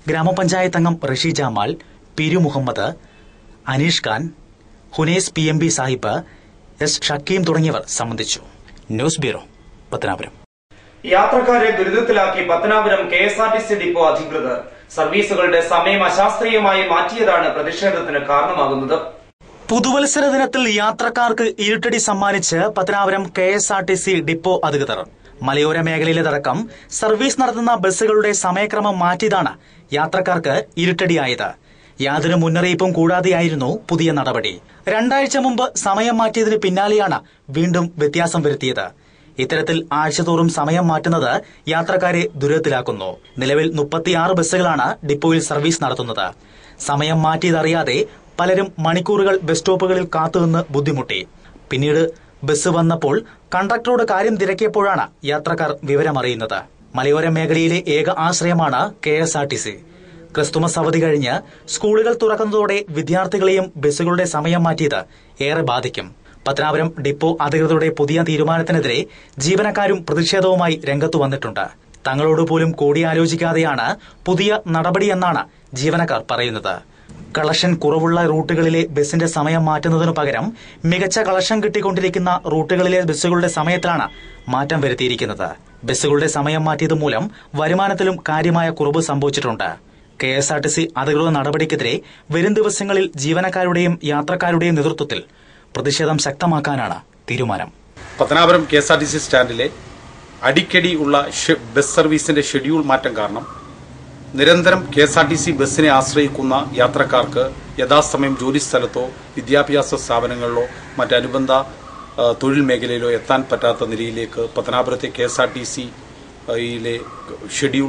ഗ്രാമപഞ്ചായത്ത് അംഗം Rashi Jamal, Piru Muhammad, Aneesh Khan, Hunes P M B Sahib, S Shakeem തുടങ്ങിയവർ സംബന്ധിച്ചു. News bureau, Pathanapuram. യാത്രക്കാരെ ദുരിതത്തിലാക്കി Pathanapuram K S R T C depot അധികൃതർ. സർവീസുകളുടെ സമയം അശാസ്ത്രീയമായി മാറ്റിയതാണ് പ്രതിഷേധത്തിന് കാരണമാകുന്നത്. പുതുവത്സര ദിനത്തിൽ യാത്രക്കാർക്ക് ഇരുട്ടടി സമ്മാനിച്ച് Pathanapuram K S R T C depot അധികൃതർ. മലയോര മേഖലയിലേതടക്കം സർവീസ് നടത്തുന്ന ബസ്സുകളുടെ സമയക്രമം മാറ്റിയതാണ് യാത്രക്കാർക്ക് ഇരുട്ടടിയായത്. യാതൊരു മുന്നറിയിപ്പും കൂടാതെയായിരുന്നു പുതിയ നടപടി. രണ്ടാഴ്ച മുമ്പ് സമയം മാറ്റിയതിന് പിന്നാലെയാണ് വീണ്ടും വ്യത്യാസം വരുത്തിയത്. ഇത്തരത്തിൽ ആഴ്ചതോറും സമയം മാറ്റുന്നത് യാത്രക്കാരെ ദുരിതത്തിലാക്കുന്നു. നിലവിൽ മുപ്പത്തിയാറ് ബസ്സുകളാണ് ഡിപ്പോയിൽ സർവീസ് നടത്തുന്നത്. സമയം മാറ്റിയതറിയാതെ പലരും മണിക്കൂറുകൾ ബസ് സ്റ്റോപ്പുകളിൽ കാത്തുനിന്ന് ബുദ്ധിമുട്ടി. പിന്നീട് ബസ് വന്നപ്പോൾ കണ്ടക്ടറോട് കാര്യം തിരക്കിയപ്പോഴാണ് യാത്രക്കാർ വിവരമറിയുന്നത്. മലയോര മേഖലയിലെ ഏക ആശ്രയമാണ് K S R T C. ക്രിസ്തുമസ് അവധി കഴിഞ്ഞ് സ്കൂളുകൾ തുറക്കുന്നതോടെ വിദ്യാർത്ഥികളെയും ബസ്സുകളുടെ സമയം മാറ്റിയത് ഏറെ ബാധിക്കും. പത്തനാപുരം ഡിപ്പോ അധികൃതരുടെ പുതിയ തീരുമാനത്തിനെതിരെ ജീവനക്കാരും പ്രതിഷേധവുമായി രംഗത്തു വന്നിട്ടുണ്ട്. തങ്ങളോട് പോലും കൂടിയാലോചിക്കാതെയാണ് പുതിയ നടപടിയെന്നാണ് ജീവനക്കാർ പറയുന്നത്. കളക്ഷൻ കുറവുള്ള റൂട്ടുകളിലെ ബസിന്റെ സമയം മാറ്റുന്നതിനു പകരം മികച്ച കളക്ഷൻ കിട്ടിക്കൊണ്ടിരിക്കുന്ന റൂട്ടുകളിലെ ബസ്സുകളുടെ സമയത്തിലാണ് മാറ്റം വരുത്തിയിരിക്കുന്നത്. ബസ്സുകളുടെ സമയം മാറ്റിയത് മൂലം വരുമാനത്തിലും കാര്യമായ കുറവ് സംഭവിച്ചിട്ടുണ്ട്. K S R T C അധികൃത നടപടിക്കെതിരെ വരും ദിവസങ്ങളിൽ ജീവനക്കാരുടെയും യാത്രക്കാരുടെയും നേതൃത്വത്തിൽ പ്രതിഷേധം ശക്തമാക്കാനാണ് തീരുമാനം. Pathanapuram K S R T C സ്റ്റാൻഡിലെ അടിക്കടി ഉള്ള ബസ് സർവീസിന്റെ ഷെഡ്യൂൾ മാറ്റം കാരണം നിരന്തരം K S R T C ബസ്സിനെ ആശ്രയിക്കുന്ന യാത്രക്കാർക്ക് യഥാസമയം ജോലിസ്ഥലത്തോ വിദ്യാഭ്യാസ സ്ഥാപനങ്ങളിലോ മറ്റനുബന്ധ തൊഴിൽ മേഖലയിലോ എത്താൻ പറ്റാത്ത നിലയിലേക്ക് പത്തനാപുരത്തെ കെ എസ് ആർ ടി സിയിലെ ഷെഡ്യൂൾ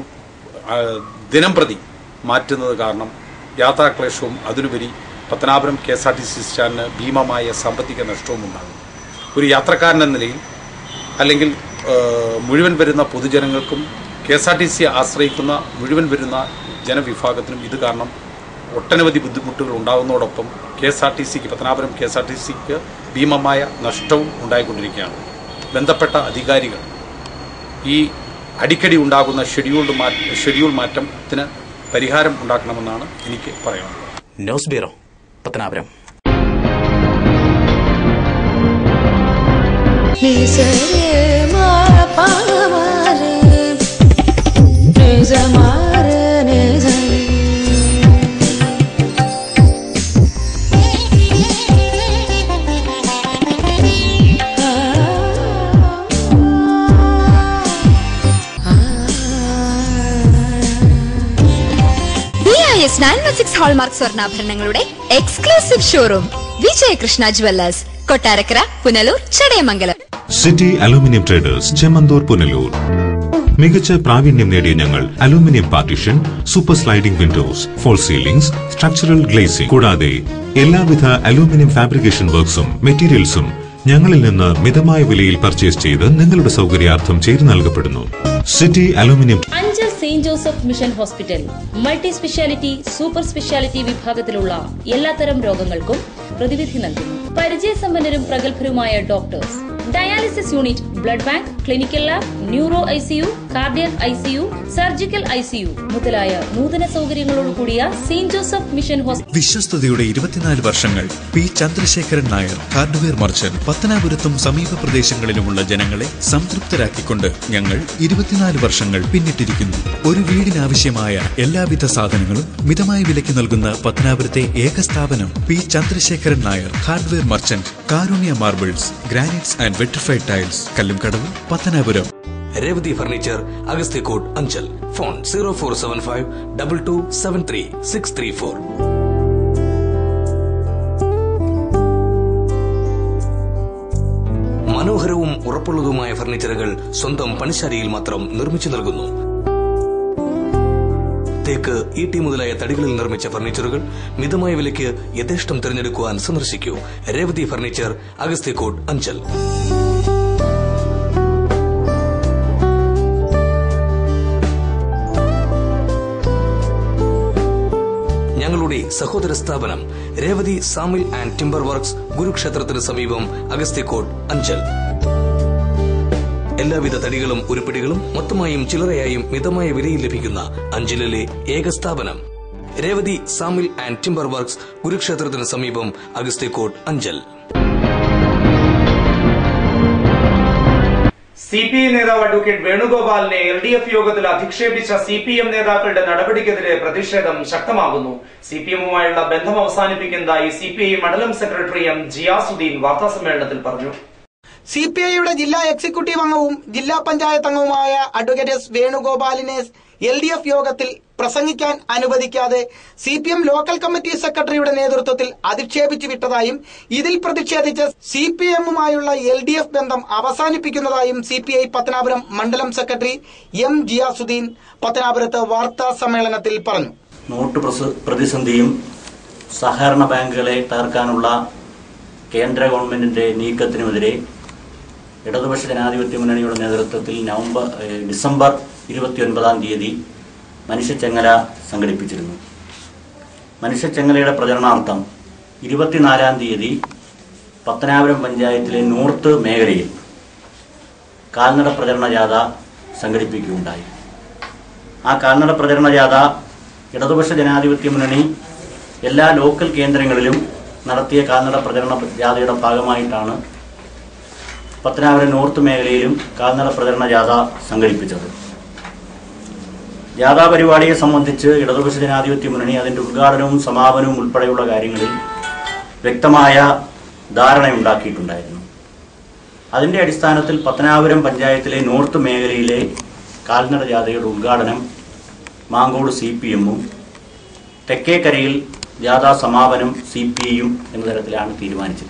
ദിനം പ്രതി മാറ്റുന്നത് കാരണം യാത്രാക്ലേശവും അതിലുപരി Pathanapuram K S R T C സ്റ്റാൻഡിന് ഭീമമായ സാമ്പത്തിക നഷ്ടവും ഉണ്ടാകും. ഒരു യാത്രക്കാരനെന്ന നിലയിൽ അല്ലെങ്കിൽ മുഴുവൻ വരുന്ന പൊതുജനങ്ങൾക്കും K S R T C ആശ്രയിക്കുന്ന മുഴുവൻ വരുന്ന ജനവിഭാഗത്തിനും ഇത് കാരണം ഒട്ടനവധി ബുദ്ധിമുട്ടുകൾ ഉണ്ടാകുന്നതോടൊപ്പം കെ എസ് ആർ ടി സിക്ക് Pathanapuram K S R T സിക്ക് ഭീമമായ നഷ്ടവും ഉണ്ടായിക്കൊണ്ടിരിക്കുകയാണ്. ബന്ധപ്പെട്ട അധികാരികൾ ഈ അടിക്കടി ഉണ്ടാകുന്ന ഷെഡ്യൂൾഡ് ഷെഡ്യൂൾ മാറ്റത്തിന് പരിഹാരം ഉണ്ടാക്കണമെന്നാണ് എനിക്ക് പറയാനുള്ളത്. News bureau, Pathanapuram. Nine one six hallmark സ്വർണ്ണാഭരണങ്ങളുടെ exclusive showroom Vijayakrishna jewellers, Kottarakkara, Punalur, Chadayamangalam. City aluminium traders, Chemmanthoor, Punalur. മികച്ച പ്രാവീണ്യം നേടിയ ഞങ്ങൾ aluminium partition, super sliding windows, false ceilings, structural glazing കൂടാതെ എല്ലാവിധ അലൂമിനിയം ഫാബ്രിക്കേഷൻ വർക്ക്സും മെറ്റീരിയൽസും ഞങ്ങളിൽ നിന്ന് മിതമായ വിലയിൽ പർച്ചേസ് ചെയ്ത് നിങ്ങളുടെ സൗകര്യാർത്ഥം ചെയ്തു നൽകപ്പെടുന്നു. City aluminium. Anchal saint Joseph mission hospital multi speciality, super speciality വിഭാഗത്തിലുള്ള എല്ലാത്തരം രോഗങ്ങൾക്കും പ്രതിവിധി നൽകുന്നു. പരിചയസമ്പന്നരും പ്രഗത്ഭരുമായ doctors, dialysis unit, blood bank, clinical lab, neuro ICU, cardiac ICU, surgical ICU മുതലായ നൂതന സൗകര്യങ്ങളോട് കൂടിയ സെയിന്റ് ജോസഫ് മിഷൻ ഹോസ്പിറ്റൽ. വിശ്വസ്തയുടെ ഇരുപത്തിനാല് വർഷങ്ങൾ. P Chandrasekharan Nair, hardware merchant. പത്തനാപുരത്തും സമീപ പ്രദേശങ്ങളിലുമുള്ള ജനങ്ങളെ സംതൃപ്തരാക്കിക്കൊണ്ട് ഞങ്ങൾ ഇരുപത്തിനാല് വർഷങ്ങൾ പിന്നിട്ടിരിക്കുന്നു. ഒരു വീടിനാവശ്യമായ എല്ലാവിധ സാധനങ്ങളും മിതമായ വിലയ്ക്ക് നൽകുന്ന പത്തനാപുരത്തെ ഏക സ്ഥാപനം P Chandrasekharan Nair, hardware merchant, Karunya marbles, granites and vitrified tiles, Kallumkadavu, Pathanapuram. Revathi furniture, Agasthyacode, Anchal. Phone zero four seven five double two seven three six three four. മനോഹരവും ഉറപ്പുള്ളതുമായ ഫർണിച്ചറുകൾ സ്വന്തം പണിശാലയിൽ മാത്രം നിർമ്മിച്ചു നൽകുന്നു. തേക്ക്, ഈട്ടി മുതലായ തടികളിൽ നിർമ്മിച്ച ഫർണിച്ചറുകൾ മിതമായ വിലയ്ക്ക് യഥേഷ്ടം തിരഞ്ഞെടുക്കുവാൻ സന്ദർശിക്കൂ. രേവതി ഫർണിച്ചർ, അഗസ്ത്യക്കോട്, അഞ്ചൽ. ഞങ്ങളുടെ സഹോദര സ്ഥാപനം Revathi sawmill and timber works, ഗുരുക്ഷേത്രത്തിന് സമീപം, അഗസ്ത്യക്കോട്, അഞ്ചൽ. എല്ലാവിധ തടികളും ഉരുപ്പിടികളും മൊത്തമായും ചില്ലറയായും മിതമായ വിലയിൽ ലഭിക്കുന്ന അഞ്ചലിലെ ഏക സ്ഥാപനം Revathi sawmill and timber works, കുരുക്ഷേത്രത്തിന് സമീപം, Agasthyacode, Anchal. C P I നേതാവ് അഡ്വക്കേറ്റ് വേണുഗോപാലിനെ എൽ ഡി എഫ് യോഗത്തിൽ അധിക്ഷേപിച്ച സി പി എം നേതാക്കളുടെ നടപടിക്കെതിരെ പ്രതിഷേധം ശക്തമാകുന്നു. സി പി എമ്മുമായുള്ള ബന്ധം അവസാനിപ്പിക്കുന്നതായി സി പി ഐ മണ്ഡലം സെക്രട്ടറി എം ജിയാസുദ്ദീൻ വാർത്താസമ്മേളനത്തിൽ പറഞ്ഞു. സി പി ഐയുടെ ജില്ലാ എക്സിക്യൂട്ടീവ് അംഗവും ജില്ലാ പഞ്ചായത്ത് അംഗവുമായ അഡ്വക്കേറ്റ് എസ് വേണുഗോപാലിനെ എൽ ഡി എഫ് യോഗത്തിൽ പ്രസംഗിക്കാൻ അനുവദിക്കാതെ C P M local committee സെക്രട്ടറിയുടെ നേതൃത്വത്തിൽ അധിക്ഷേപിച്ചു വിട്ടതായും ഇതിൽ പ്രതിഷേധിച്ച് സി പി എമ്മുമായുള്ള എൽ ഡി എഫ് ബന്ധം അവസാനിപ്പിക്കുന്നതായും സി പി ഐ പത്തനാപുരം മണ്ഡലം സെക്രട്ടറി എം ജിയാസുദ്ദീൻ പത്തനാപുരത്ത് വാർത്താ സമ്മേളനത്തിൽ പറഞ്ഞു. നോട്ട് പ്രതിസന്ധിയും സഹകരണ ബാങ്കുകളെ തകർക്കാനുള്ള കേന്ദ്ര ഗവൺമെന്റിന്റെ നീക്കത്തിനുമെതിരെ ഇടതുപക്ഷ ജനാധിപത്യ മുന്നണിയുടെ നേതൃത്വത്തിൽ നവംബർ ഡിസംബർ ഇരുപത്തിയൊൻപതാം തീയതി മനുഷ്യച്ചെങ്ങല സംഘടിപ്പിച്ചിരുന്നു. മനുഷ്യച്ചെങ്ങലയുടെ പ്രചരണാർത്ഥം ഇരുപത്തിനാലാം തീയതി പത്തനാപുരം പഞ്ചായത്തിലെ നോർത്ത് മേഖലയിൽ കാൽനട പ്രചരണ ജാഥ സംഘടിപ്പിക്കുകയുണ്ടായി. ആ കാൽനട പ്രചരണ ജാഥ ഇടതുപക്ഷ ജനാധിപത്യ മുന്നണി എല്ലാ ലോക്കൽ കേന്ദ്രങ്ങളിലും നടത്തിയ കാൽനട പ്രചരണ ജാഥയുടെ ഭാഗമായിട്ടാണ് പത്തനാപുരം നോർത്ത് മേഖലയിലും കാൽനട പ്രചരണ ജാഥ സംഘടിപ്പിച്ചത്. ജാഥാ പരിപാടിയെ സംബന്ധിച്ച് ഇടതുപക്ഷ ജനാധിപത്യ മുന്നണി അതിന്റെ ഉദ്ഘാടനവും സമാപനവും ഉൾപ്പെടെയുള്ള കാര്യങ്ങളിൽ വ്യക്തമായ ധാരണയുണ്ടാക്കിയിട്ടുണ്ടായിരുന്നു. അതിന്റെ അടിസ്ഥാനത്തിൽ പത്തനാപുരം പഞ്ചായത്തിലെ നോർത്ത് മേഖലയിലെ കാൽനട ജാഥയുടെ ഉദ്ഘാടനം മാങ്കോട് സി പി എമ്മും തെക്കേക്കരയിൽ ജാഥാ സമാപനം സി പി ഐയും എന്ന തരത്തിലാണ് തീരുമാനിച്ചിരുന്നത്.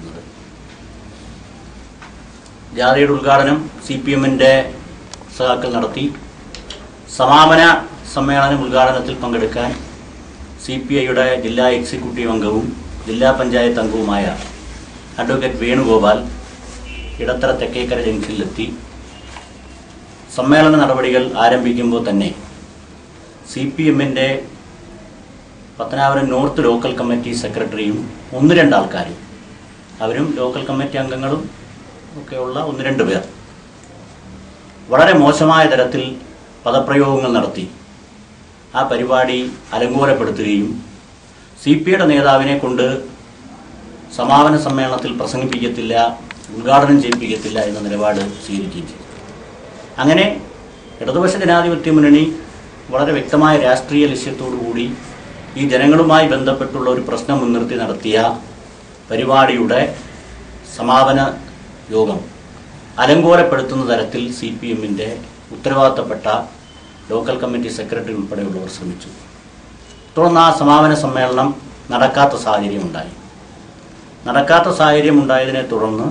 ജാഥയുടെ ഉദ്ഘാടനം സി പി എമ്മിന്റെ സഖാക്കൾ നടത്തി. സമാപന സമ്മേളനം ഉദ്ഘാടനത്തിൽ പങ്കെടുക്കാൻ സി പി ഐയുടെ ജില്ലാ എക്സിക്യൂട്ടീവ് അംഗവും ജില്ലാ പഞ്ചായത്ത് അംഗവുമായ അഡ്വക്കേറ്റ് വേണുഗോപാൽ ഇടത്തറ തെക്കേക്കര ജംഗ്ഷനിലെത്തി. സമ്മേളന നടപടികൾ ആരംഭിക്കുമ്പോൾ തന്നെ സി പി എമ്മിൻ്റെ പത്തനാപുരം നോർത്ത് ലോക്കൽ കമ്മിറ്റി സെക്രട്ടറിയും ഒന്ന് രണ്ടാൾക്കാരും, അവരും ലോക്കൽ കമ്മിറ്റി അംഗങ്ങളും ഒക്കെയുള്ള ഒന്ന് രണ്ട് പേർ വളരെ മോശമായ തരത്തിൽ പദപ്രയോഗങ്ങൾ നടത്തി ആ പരിപാടി അലങ്കോലപ്പെടുത്തുകയും സി പി ഐയുടെ നേതാവിനെ കൊണ്ട് സമാപന സമ്മേളനത്തിൽ പ്രസംഗിപ്പിക്കത്തില്ല, ഉദ്ഘാടനം ചെയ്യിപ്പിക്കത്തില്ല എന്ന നിലപാട് സ്വീകരിക്കുകയും ചെയ്തു. അങ്ങനെ ഇടതുപക്ഷ ജനാധിപത്യ മുന്നണി വളരെ വ്യക്തമായ രാഷ്ട്രീയ ലക്ഷ്യത്തോടുകൂടി ഈ ജനങ്ങളുമായി ബന്ധപ്പെട്ടുള്ള ഒരു പ്രശ്നം മുൻനിർത്തി നടത്തിയ പരിപാടിയുടെ സമാപന യോഗം അലങ്കോലപ്പെടുത്തുന്ന തരത്തിൽ സി പി എമ്മിൻ്റെ ഉത്തരവാദിത്തപ്പെട്ട ലോക്കൽ കമ്മിറ്റി സെക്രട്ടറി ഉൾപ്പെടെയുള്ളവർ ശ്രമിച്ചു. തുടർന്ന് ആ സമാപന സമ്മേളനം നടക്കാത്ത സാഹചര്യം ഉണ്ടായി. നടക്കാത്ത സാഹചര്യം ഉണ്ടായതിനെ തുടർന്ന്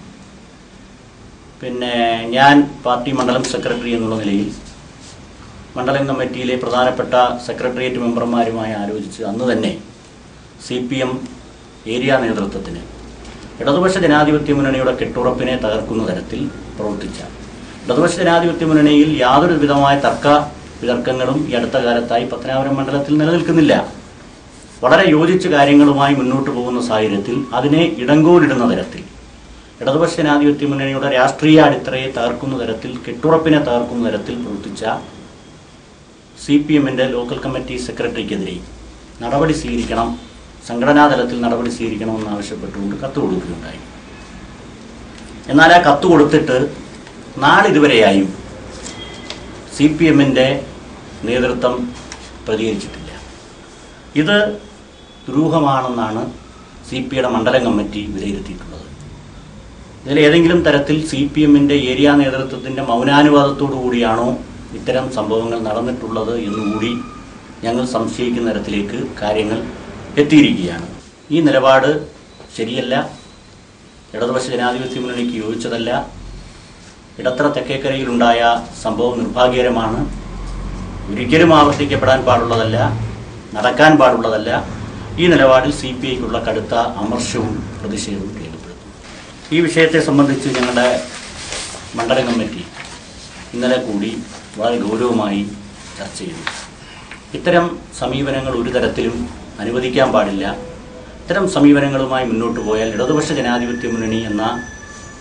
പിന്നെ ഞാൻ പാർട്ടി മണ്ഡലം സെക്രട്ടറി എന്നുള്ള നിലയിൽ മണ്ഡലം കമ്മിറ്റിയിലെ പ്രധാനപ്പെട്ട സെക്രട്ടേറിയറ്റ് മെമ്പർമാരുമായി ആലോചിച്ച് അന്ന് തന്നെ സി പി എം ഏരിയ നേതൃത്വത്തിന് ഇടതുപക്ഷ ജനാധിപത്യ മുന്നണിയുടെ കെട്ടുറപ്പിനെ തകർക്കുന്ന തരത്തിൽ പ്രവർത്തിച്ച, ഇടതുപക്ഷ ജനാധിപത്യ മുന്നണിയിൽ യാതൊരു വിധമായ തർക്ക വിതർക്കങ്ങളും ഈ അടുത്ത കാലത്തായി പത്തനാപുരം മണ്ഡലത്തിൽ നിലനിൽക്കുന്നില്ല. വളരെ യോജിച്ച കാര്യങ്ങളുമായി മുന്നോട്ട് പോകുന്ന സാഹചര്യത്തിൽ അതിനെ ഇടങ്കോലിടുന്ന തരത്തിൽ ഇടതുപക്ഷ ജനാധിപത്യ മുന്നണിയുടെ രാഷ്ട്രീയ അടിത്തറയെ തകർക്കുന്ന തരത്തിൽ, കെട്ടുറപ്പിനെ തകർക്കുന്ന തരത്തിൽ പ്രവർത്തിച്ച സി പി എമ്മിൻ്റെ ലോക്കൽ കമ്മിറ്റി സെക്രട്ടറിക്കെതിരെ നടപടി സ്വീകരിക്കണം, സംഘടനാ തലത്തിൽ നടപടി സ്വീകരിക്കണമെന്ന് ആവശ്യപ്പെട്ടുകൊണ്ട് കത്ത് കൊടുക്കുകയുണ്ടായി. എന്നാൽ ആ കത്ത് കൊടുത്തിട്ട് നാളിതുവരെയായും സി പി എമ്മിൻ്റെ നേതൃത്വം പ്രതികരിച്ചിട്ടില്ല. ഇത് ദുരൂഹമാണെന്നാണ് സി പി ഐയുടെ മണ്ഡലം കമ്മിറ്റി വിലയിരുത്തിയിട്ടുള്ളത്. ഇതിൽ ഏതെങ്കിലും തരത്തിൽ സി പി എമ്മിൻ്റെ ഏരിയ നേതൃത്വത്തിൻ്റെ മൗനാനുവാദത്തോടു കൂടിയാണോ ഇത്തരം സംഭവങ്ങൾ നടന്നിട്ടുള്ളത് എന്നുകൂടി ഞങ്ങൾ സംശയിക്കുന്ന തരത്തിലേക്ക് കാര്യങ്ങൾ എത്തിയിരിക്കുകയാണ്. ഈ നിലപാട് ശരിയല്ല, ഇടതുപക്ഷ ജനാധിപത്യ മുന്നണിക്ക് യോജിച്ചതല്ല. ഇടത്തറ തെക്കേക്കരയിലുണ്ടായ സംഭവം നിർഭാഗ്യകരമാണ്, ഒരിക്കലും ആവർത്തിക്കപ്പെടാൻ പാടുള്ളതല്ല, നടക്കാൻ പാടുള്ളതല്ല. ഈ നിലപാടിൽ സി പി ഐക്കുള്ള കടുത്ത അമർഷവും പ്രതിഷേധവും രേഖപ്പെടുത്തുന്നു. ഈ വിഷയത്തെ സംബന്ധിച്ച് ഞങ്ങളുടെ മണ്ഡലം കമ്മിറ്റി ഇന്നലെ കൂടി വളരെ ഗൗരവമായി ചർച്ച ചെയ്തു. ഇത്തരം സമീപനങ്ങൾ ഒരു തരത്തിലും അനുവദിക്കാൻ പാടില്ല. ഇത്തരം സമീപനങ്ങളുമായി മുന്നോട്ട് പോയാൽ ഇടതുപക്ഷ ജനാധിപത്യ മുന്നണി എന്ന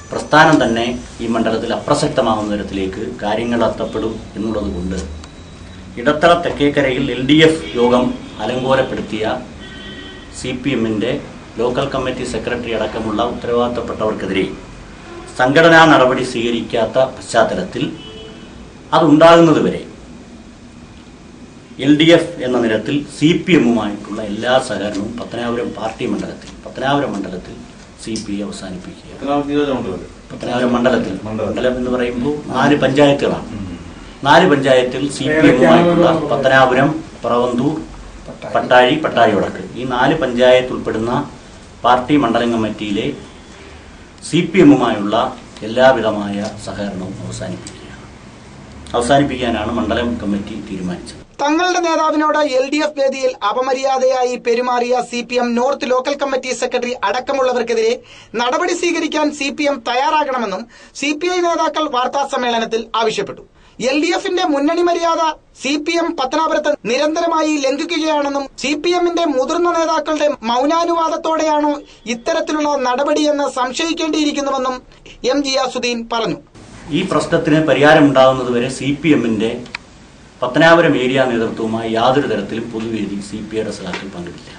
പ്രസ്ഥാനം തന്നെ ഈ മണ്ഡലത്തിൽ അപ്രസക്തമാകുന്ന തരത്തിലേക്ക് കാര്യങ്ങൾ എത്തപ്പെടും എന്നുള്ളത് കൊണ്ട് ഇടത്തറ തെക്കേക്കരയിൽ എൽ ഡി എഫ് യോഗം അലങ്കോലപ്പെടുത്തിയ സി പി എമ്മിൻ്റെ ലോക്കൽ കമ്മിറ്റി സെക്രട്ടറി അടക്കമുള്ള ഉത്തരവാദിത്തപ്പെട്ടവർക്കെതിരെ സംഘടനാ നടപടി സ്വീകരിക്കാത്ത പശ്ചാത്തലത്തിൽ അതുണ്ടാകുന്നതുവരെ എൽ ഡി എഫ് എന്ന നിരത്തിൽ സി പി എമ്മുമായിട്ടുള്ള എല്ലാ സഹകരണവും പത്തനാപുരം പാർട്ടി മണ്ഡലത്തിൽ പത്തനാപുരം മണ്ഡലത്തിൽ സി പി ഐ അവസാനിപ്പിക്കുക. പത്തനാപുരം മണ്ഡലത്തിൽ മണ്ഡലം എന്ന് പറയുമ്പോൾ നാല് പഞ്ചായത്തുകളാണ്. നാല് പഞ്ചായത്തിൽ സി പി എമ്മുമായിട്ടുള്ള പത്തനാപുരം, പറവന്തൂർ, പട്ടാഴി, പട്ടാഴി വടക്ക് ഈ നാല് പഞ്ചായത്ത് ഉൾപ്പെടുന്ന പാർട്ടി മണ്ഡലം കമ്മിറ്റിയിലെ സി പി എമ്മുമായുള്ള എല്ലാവിധമായ സഹകരണവും അവസാനിപ്പിക്കുകയാണ് അവസാനിപ്പിക്കാനാണ് മണ്ഡലം കമ്മിറ്റി തീരുമാനിച്ചത്. തങ്ങളുടെ നേതാവിനോട് എൽ ഡി എഫ് വേദിയിൽ അപമര്യാദയായി പെരുമാറിയ C P M north local committee secretary അടക്കമുള്ളവർക്കെതിരെ നടപടി സ്വീകരിക്കാൻ സി പി എം തയ്യാറാകണമെന്നും സി പി ഐ നേതാക്കൾ വാർത്താ സമ്മേളനത്തിൽ ആവശ്യപ്പെട്ടു. എൽ ഡി എഫിന്റെ മുന്നണി മര്യാദ സി പി എം പത്തനാപുരത്ത് നിരന്തരമായി ലംഘിക്കുകയാണെന്നും സി പി എമ്മിന്റെ മുതിർന്ന നേതാക്കളുടെ മൌനാനുവാദത്തോടെയാണോ ഇത്തരത്തിലുള്ള നടപടിയെന്ന് സംശയിക്കേണ്ടിയിരിക്കുന്നുവെന്നും എം ജിയാസുദ്ദീൻ പറഞ്ഞു. ഈ പ്രശ്നത്തിന് പരിഹാരമുണ്ടാകുന്നതുവരെ സി പി എമ്മിന്റെ പത്തനാപുരം ഏരിയ നേതൃത്വവുമായി യാതൊരു തരത്തിലും പൊതുവേദി സി പി ഐയുടെ സഹാക്കൾ പങ്കിടില്ല.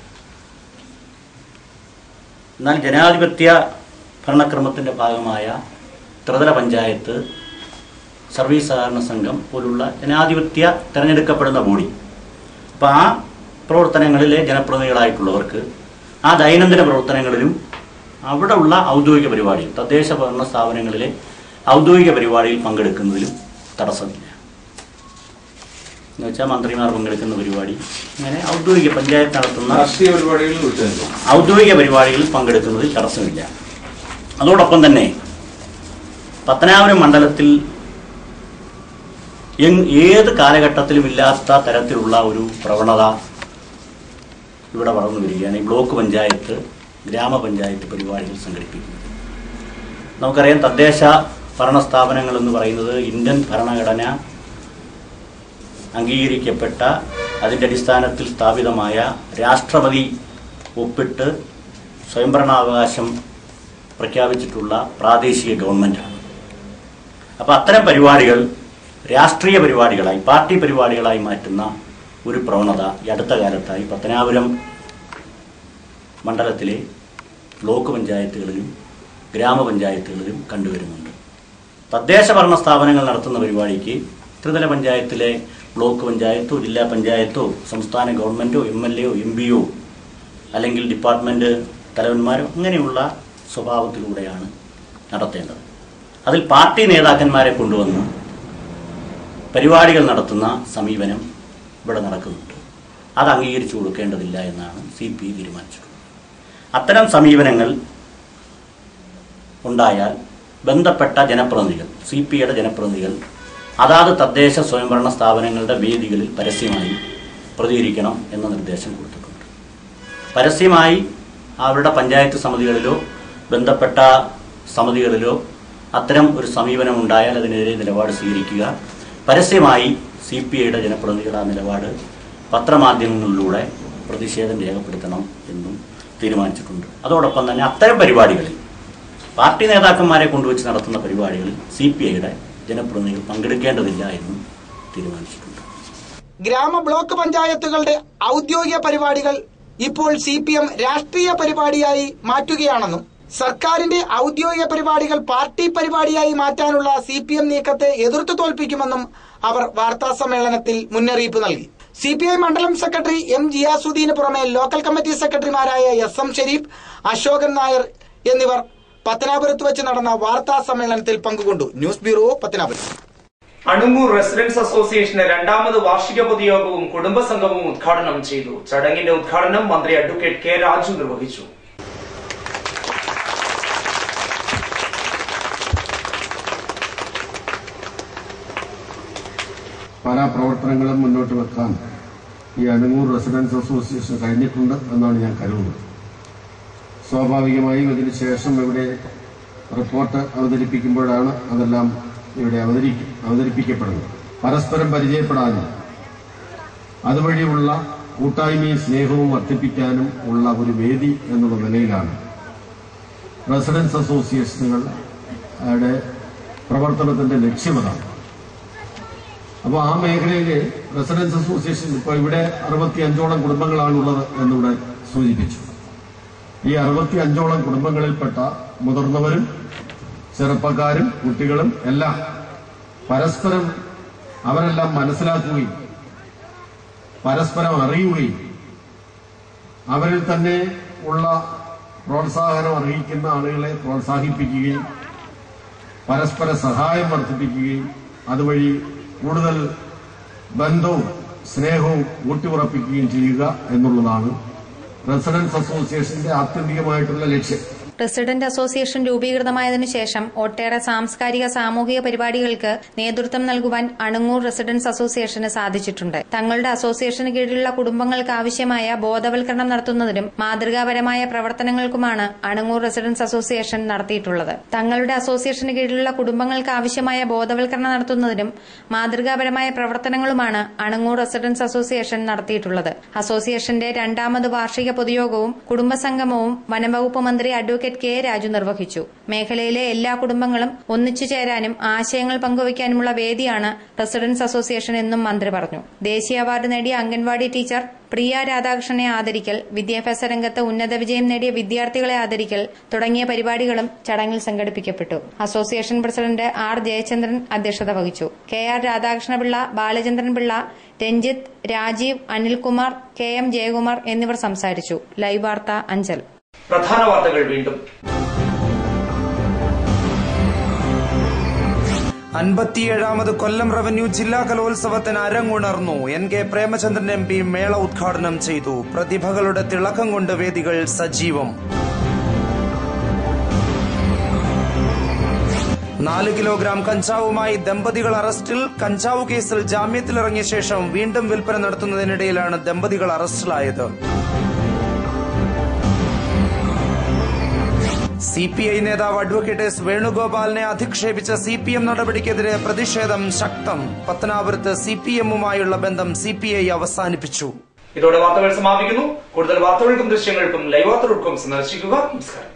എന്നാൽ ജനാധിപത്യ ഭരണക്രമത്തിന്റെ ഭാഗമായ ത്രിതല പഞ്ചായത്ത്, സർവീസ് സഹകരണ സംഘം പോലുള്ള ജനാധിപത്യ തിരഞ്ഞെടുക്കപ്പെടുന്ന ബോഡി, അപ്പം ആ പ്രവർത്തനങ്ങളിലെ ജനപ്രതിനിധികളായിട്ടുള്ളവർക്ക് ആ ദൈനംദിന പ്രവർത്തനങ്ങളിലും അവിടെ ഉള്ള ഔദ്യോഗിക പരിപാടികൾ, തദ്ദേശ ഭരണ സ്ഥാപനങ്ങളിലെ ഔദ്യോഗിക പരിപാടിയിൽ പങ്കെടുക്കുന്നതിലും തടസ്സമില്ല. എന്ന് വെച്ചാൽ മന്ത്രിമാർ പങ്കെടുക്കുന്ന പരിപാടി, അങ്ങനെ ഔദ്യോഗിക പഞ്ചായത്ത് നടത്തുന്ന രാഷ്ട്രീയ പരിപാടികളിൽ ഔദ്യോഗിക പരിപാടികളിൽ പങ്കെടുക്കുന്നതിൽ തടസ്സമില്ല. അതോടൊപ്പം തന്നെ പത്തനാപുരം മണ്ഡലത്തിൽ ഏത് കാലഘട്ടത്തിലും ഇല്ലാത്ത തരത്തിലുള്ള ഒരു പ്രവണത ഇവിടെ വളർന്നു വരികയാണ്. ഈ ബ്ലോക്ക് പഞ്ചായത്ത്, ഗ്രാമപഞ്ചായത്ത് പരിപാടികൾ സംഘടിപ്പിക്കുന്നത്. നമുക്കറിയാം, തദ്ദേശ ഭരണ സ്ഥാപനങ്ങൾ എന്ന് പറയുന്നത് ഇന്ത്യൻ ഭരണഘടന അംഗീകരിക്കപ്പെട്ട, അതിൻ്റെ അടിസ്ഥാനത്തിൽ സ്ഥാപിതമായ, രാഷ്ട്രപതി ഒപ്പിട്ട് സ്വയംഭരണാവകാശം പ്രഖ്യാപിച്ചിട്ടുള്ള പ്രാദേശിക ഗവൺമെൻറ്റാണ്. അപ്പോൾ അത്തരം പരിപാടികൾ രാഷ്ട്രീയ പരിപാടികളായി, പാർട്ടി പരിപാടികളായി മാറ്റുന്ന ഒരു പ്രവണത ഈ അടുത്ത കാലത്തായി പത്തനാപുരം മണ്ഡലത്തിലെ ബ്ലോക്ക് പഞ്ചായത്തുകളിലും ഗ്രാമപഞ്ചായത്തുകളിലും കണ്ടുവരുന്നുണ്ട്. തദ്ദേശ ഭരണ സ്ഥാപനങ്ങൾ നടത്തുന്ന പരിപാടിക്ക് ത്രിതല പഞ്ചായത്തിലെ ബ്ലോക്ക് പഞ്ചായത്തോ ജില്ലാ പഞ്ചായത്തോ സംസ്ഥാന ഗവൺമെൻറ്റോ എം എൽ എയോ എം പിയോ അല്ലെങ്കിൽ ഡിപ്പാർട്ട്മെൻറ്റ് തലവന്മാരോ അങ്ങനെയുള്ള സ്വഭാവത്തിലൂടെയാണ് നടത്തേണ്ടത്. അതിൽ പാർട്ടി നേതാക്കന്മാരെ കൊണ്ടുവന്ന് പരിപാടികൾ നടത്തുന്ന സമീപനം ഇവിടെ നടക്കുന്നുണ്ട്. അത് അംഗീകരിച്ചു കൊടുക്കേണ്ടതില്ല എന്നാണ് സി പി ഐ തീരുമാനിച്ചിട്ടുള്ളത്. അത്തരം സമീപനങ്ങൾ ഉണ്ടായാൽ ബന്ധപ്പെട്ട ജനപ്രതിനിധികൾ, സി പി ഐയുടെ ജനപ്രതിനിധികൾ അതാത് തദ്ദേശ സ്വയംഭരണ സ്ഥാപനങ്ങളുടെ വേദികളിൽ പരസ്യമായി പ്രതികരിക്കണം എന്ന നിർദ്ദേശം കൊടുത്തിട്ടുണ്ട്. പരസ്യമായി അവരുടെ പഞ്ചായത്ത് സമിതികളിലോ ബന്ധപ്പെട്ട സമിതികളിലോ അത്തരം ഒരു സമീപനം ഉണ്ടായാൽ അതിനെതിരെ നിലപാട് സ്വീകരിക്കുക. പരസ്യമായി സി പി ഐയുടെ ജനപ്രതിനിധികൾ ആ നിലപാട് പത്രമാധ്യമങ്ങളിലൂടെ പ്രതിഷേധം രേഖപ്പെടുത്തണം എന്നും തീരുമാനിച്ചിട്ടുണ്ട്. അതോടൊപ്പം തന്നെ അത്തരം പരിപാടികളിൽ പാർട്ടി നേതാക്കന്മാരെ കൊണ്ടുവച്ച് നടത്തുന്ന പരിപാടികളിൽ സി പി ഐയുടെ ജനപ്രതിനിധികൾ പങ്കെടുക്കേണ്ടതില്ല എന്നും തീരുമാനിച്ചിട്ടുണ്ട്. ഗ്രാമ ബ്ലോക്ക് പഞ്ചായത്തുകളുടെ ഔദ്യോഗിക പരിപാടികൾ ഇപ്പോൾ സി പി എം രാഷ്ട്രീയ പരിപാടിയായി മാറ്റുകയാണെന്നും സർക്കാരിന്റെ ഔദ്യോഗിക പരിപാടികൾ പാർട്ടി പരിപാടിയായി മാറ്റാനുള്ള സി പി എം നീക്കത്തെ എതിർത്തു തോൽപ്പിക്കുമെന്നും അവർ വാർത്താ സമ്മേളനത്തിൽ മുന്നറിയിപ്പ് നൽകി. സി പി ഐ മണ്ഡലം സെക്രട്ടറി എം ജിയാസുദ്ദീന് പുറമെ ലോക്കൽ കമ്മിറ്റി സെക്രട്ടറിമാരായ എസ് എം ഷെരീഫ്, അശോകൻ നായർ എന്നിവർ പത്തനാപുരത്ത് വെച്ച് നടന്ന വാർത്താ സമ്മേളനത്തിൽ പങ്കുകൊണ്ടു. News bureau, Pathanapuram. Anungoor residents അസോസിയേഷന്റെ രണ്ടാമത് വാർഷിക പൊതുയോഗവും കുടുംബസംഗമവും ഉദ്ഘാടനം ചെയ്തു. ചടങ്ങിന്റെ ഉദ്ഘാടനം മന്ത്രി അഡ്വക്കേറ്റ് കെ രാജു നിർവഹിച്ചു. പല പ്രവർത്തനങ്ങളും മുന്നോട്ട് വെക്കാൻ ഈ അണുങ്ങൂർ റെസിഡൻസ് അസോസിയേഷൻ കഴിഞ്ഞിട്ടുണ്ട് എന്നാണ് ഞാൻ കരുതുന്നത്. സ്വാഭാവികമായും ഇതിന് ശേഷം ഇവിടെ റിപ്പോർട്ട് അവതരിപ്പിക്കുമ്പോഴാണ് അതെല്ലാം ഇവിടെ അവതരിക്കും അവതരിപ്പിക്കപ്പെടുന്നത്. പരസ്പരം പരിചയപ്പെടാനും അതുവഴിയുള്ള കൂട്ടായ്മയും സ്നേഹവും വർദ്ധിപ്പിക്കാനും ഉള്ള ഒരു വേദി എന്നുള്ള നിലയിലാണ് റെസിഡൻസ് അസോസിയേഷനുകൾ പ്രവർത്തനത്തിന്റെ ലക്ഷ്യമതാണ്. അപ്പോൾ ആ മേഖലയിൽ റെസിഡൻസ് അസോസിയേഷൻ ഇപ്പോൾ ഇവിടെ അറുപത്തി അഞ്ചോളം കുടുംബങ്ങളാണുള്ളത് എന്നിവിടെ സൂചിപ്പിച്ചു. ഈ അറുപത്തി അഞ്ചോളം കുടുംബങ്ങളിൽപ്പെട്ട മുതിർന്നവരും ചെറുപ്പക്കാരും കുട്ടികളും എല്ലാം പരസ്പരം അവരെല്ലാം മനസ്സിലാക്കുകയും പരസ്പരം അറിയുകയും അവരിൽ തന്നെ ഉള്ള പ്രോത്സാഹനം അറിയിക്കുന്ന ആളുകളെ പ്രോത്സാഹിപ്പിക്കുകയും പരസ്പര സഹായം വർദ്ധിപ്പിക്കുകയും അതുവഴി കൂടുതൽ ബന്ധവും സ്നേഹവും ഊട്ടിയുറപ്പിക്കുകയും ചെയ്യുക എന്നുള്ളതാണ് റെസിഡൻസ് അസോസിയേഷന്റെ ആത്യന്തികമായിട്ടുള്ള ലക്ഷ്യം. റെസിഡന്റ് അസോസിയേഷൻ രൂപീകൃതമായതിനു ശേഷം ഒട്ടേറെ സാംസ്കാരിക സാമൂഹിക പരിപാടികൾക്ക് നേതൃത്വം നൽകുവാൻ അണുങ്ങൂർ റെസിഡൻസ് അസോസിയേഷന് സാധിച്ചിട്ടുണ്ട്. തങ്ങളുടെ അസോസിയേഷന് കീഴിലുള്ള കുടുംബങ്ങൾക്ക് ആവശ്യമായ ബോധവൽക്കരണം നടത്തുന്നതിനും മാതൃകാപരമായ പ്രവർത്തനങ്ങൾക്കുമാണ് അണുങ്ങൂർ റെസിഡൻസ് അസോസിയേഷൻ നടത്തിയിട്ടുള്ളത്. തങ്ങളുടെ അസോസിയേഷന് കീഴിലുള്ള കുടുംബങ്ങൾക്ക് ആവശ്യമായ ബോധവൽക്കരണം നടത്തുന്നതിനും മാതൃകാപരമായ പ്രവർത്തനങ്ങളുമാണ് അണുങ്ങൂർ റെസിഡൻസ് അസോസിയേഷൻ നടത്തിയിട്ടുള്ളത്. അസോസിയേഷന്റെ രണ്ടാമത് വാർഷിക പൊതുയോഗവും കുടുംബസംഗമവും വനംവകുപ്പ് മന്ത്രി അഡ്വക്കേറ്റ് കെ രാജു നിർവഹിച്ചു. മേഖലയിലെ എല്ലാ കുടുംബങ്ങളും ഒന്നിച്ചു ചേരാനും ആശയങ്ങൾ പങ്കുവയ്ക്കാനുമുള്ള വേദിയാണ് റെസിഡൻസ് അസോസിയേഷൻ എന്നും മന്ത്രി പറഞ്ഞു. ദേശീയ അവാർഡ് നേടിയ അംഗൻവാടി ടീച്ചർ പ്രിയ രാധാകൃഷ്ണനെ ആദരിക്കൽ, വിദ്യാഭ്യാസ രംഗത്ത് ഉന്നത വിജയം നേടിയ വിദ്യാർത്ഥികളെ ആദരിക്കൽ തുടങ്ങിയ പരിപാടികളും ചടങ്ങിൽ സംഘടിപ്പിക്കപ്പെട്ടു. അസോസിയേഷൻ പ്രസിഡന്റ് ആർ ജയചന്ദ്രൻ അധ്യക്ഷത വഹിച്ചു. K R Radhakrishnapillai, Balachandran Pillai, Ranjith, Rajeev, Anilkumar, K M Jayakumar എന്നിവർ സംസാരിച്ചു. ലൈവ് വാർത്ത അഞ്ചൽ. പ്രധാന വാർത്തകൾ വീണ്ടും. അൻപത്തിയേഴാമത് കൊല്ലം റവന്യൂ ജില്ലാ കലോത്സവത്തിന് അരങ്ങുണർന്നു. N K Premachandran M P മേള ഉദ്ഘാടനം ചെയ്തു. പ്രതിഭകളുടെ തിളക്കം കൊണ്ട് വേദികൾ സജീവം. നാല് കിലോഗ്രാം കഞ്ചാവുമായി ദമ്പതികൾ അറസ്റ്റിൽ. കഞ്ചാവ് കേസിൽ ജാമ്യത്തിലിറങ്ങിയ ശേഷം വീണ്ടും വിൽപ്പന നടത്തുന്നതിനിടയിലാണ് ദമ്പതികൾ അറസ്റ്റിലായത്. സി പി ഐ നേതാവ് അഡ്വക്കേറ്റ് എസ് വേണുഗോപാലിനെ അധിക്ഷേപിച്ച സി പി എം നടപടിക്കെതിരെ പ്രതിഷേധം ശക്തം. പത്തനാപുരത്ത് സി പി എമ്മുമായുള്ള ബന്ധം സി പി ഐ അവസാനിപ്പിച്ചു. ഇതോടെ വാർത്തകൾ സമാപിക്കുന്നു. കൂടുതൽ വാർത്തകൾക്കും ദൃശ്യങ്ങൾക്കും ലൈവ് വാർത്ത ഡോട്ട് കോം സന്ദർശിക്കുക. നമസ്കാരം.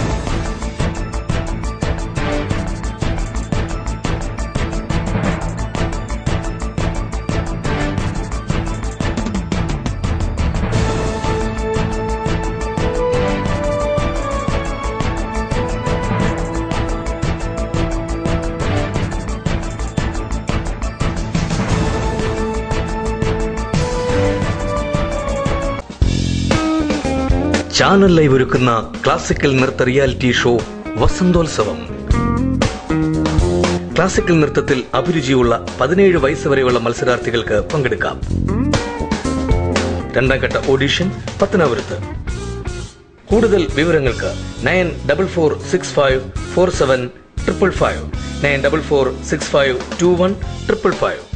ചാനൽ ലൈവ് ഒരുക്കുന്ന ക്ലാസിക്കൽ നൃത്ത റിയാലിറ്റി ഷോ വസന്തോത്സവം. ക്ലാസിക്കൽ നൃത്തത്തിൽ അഭിരുചിയുള്ള പതിനേഴ് വയസ്സ് വരെയുള്ള മത്സരാർത്ഥികൾക്ക് പങ്കെടുക്കാം. രണ്ടാം ഘട്ട ഓഡിഷൻ പത്തനാപുരത്ത്. കൂടുതൽ വിവരങ്ങൾക്ക് nine double four six five four seven triple five nine double four six five two one triple five.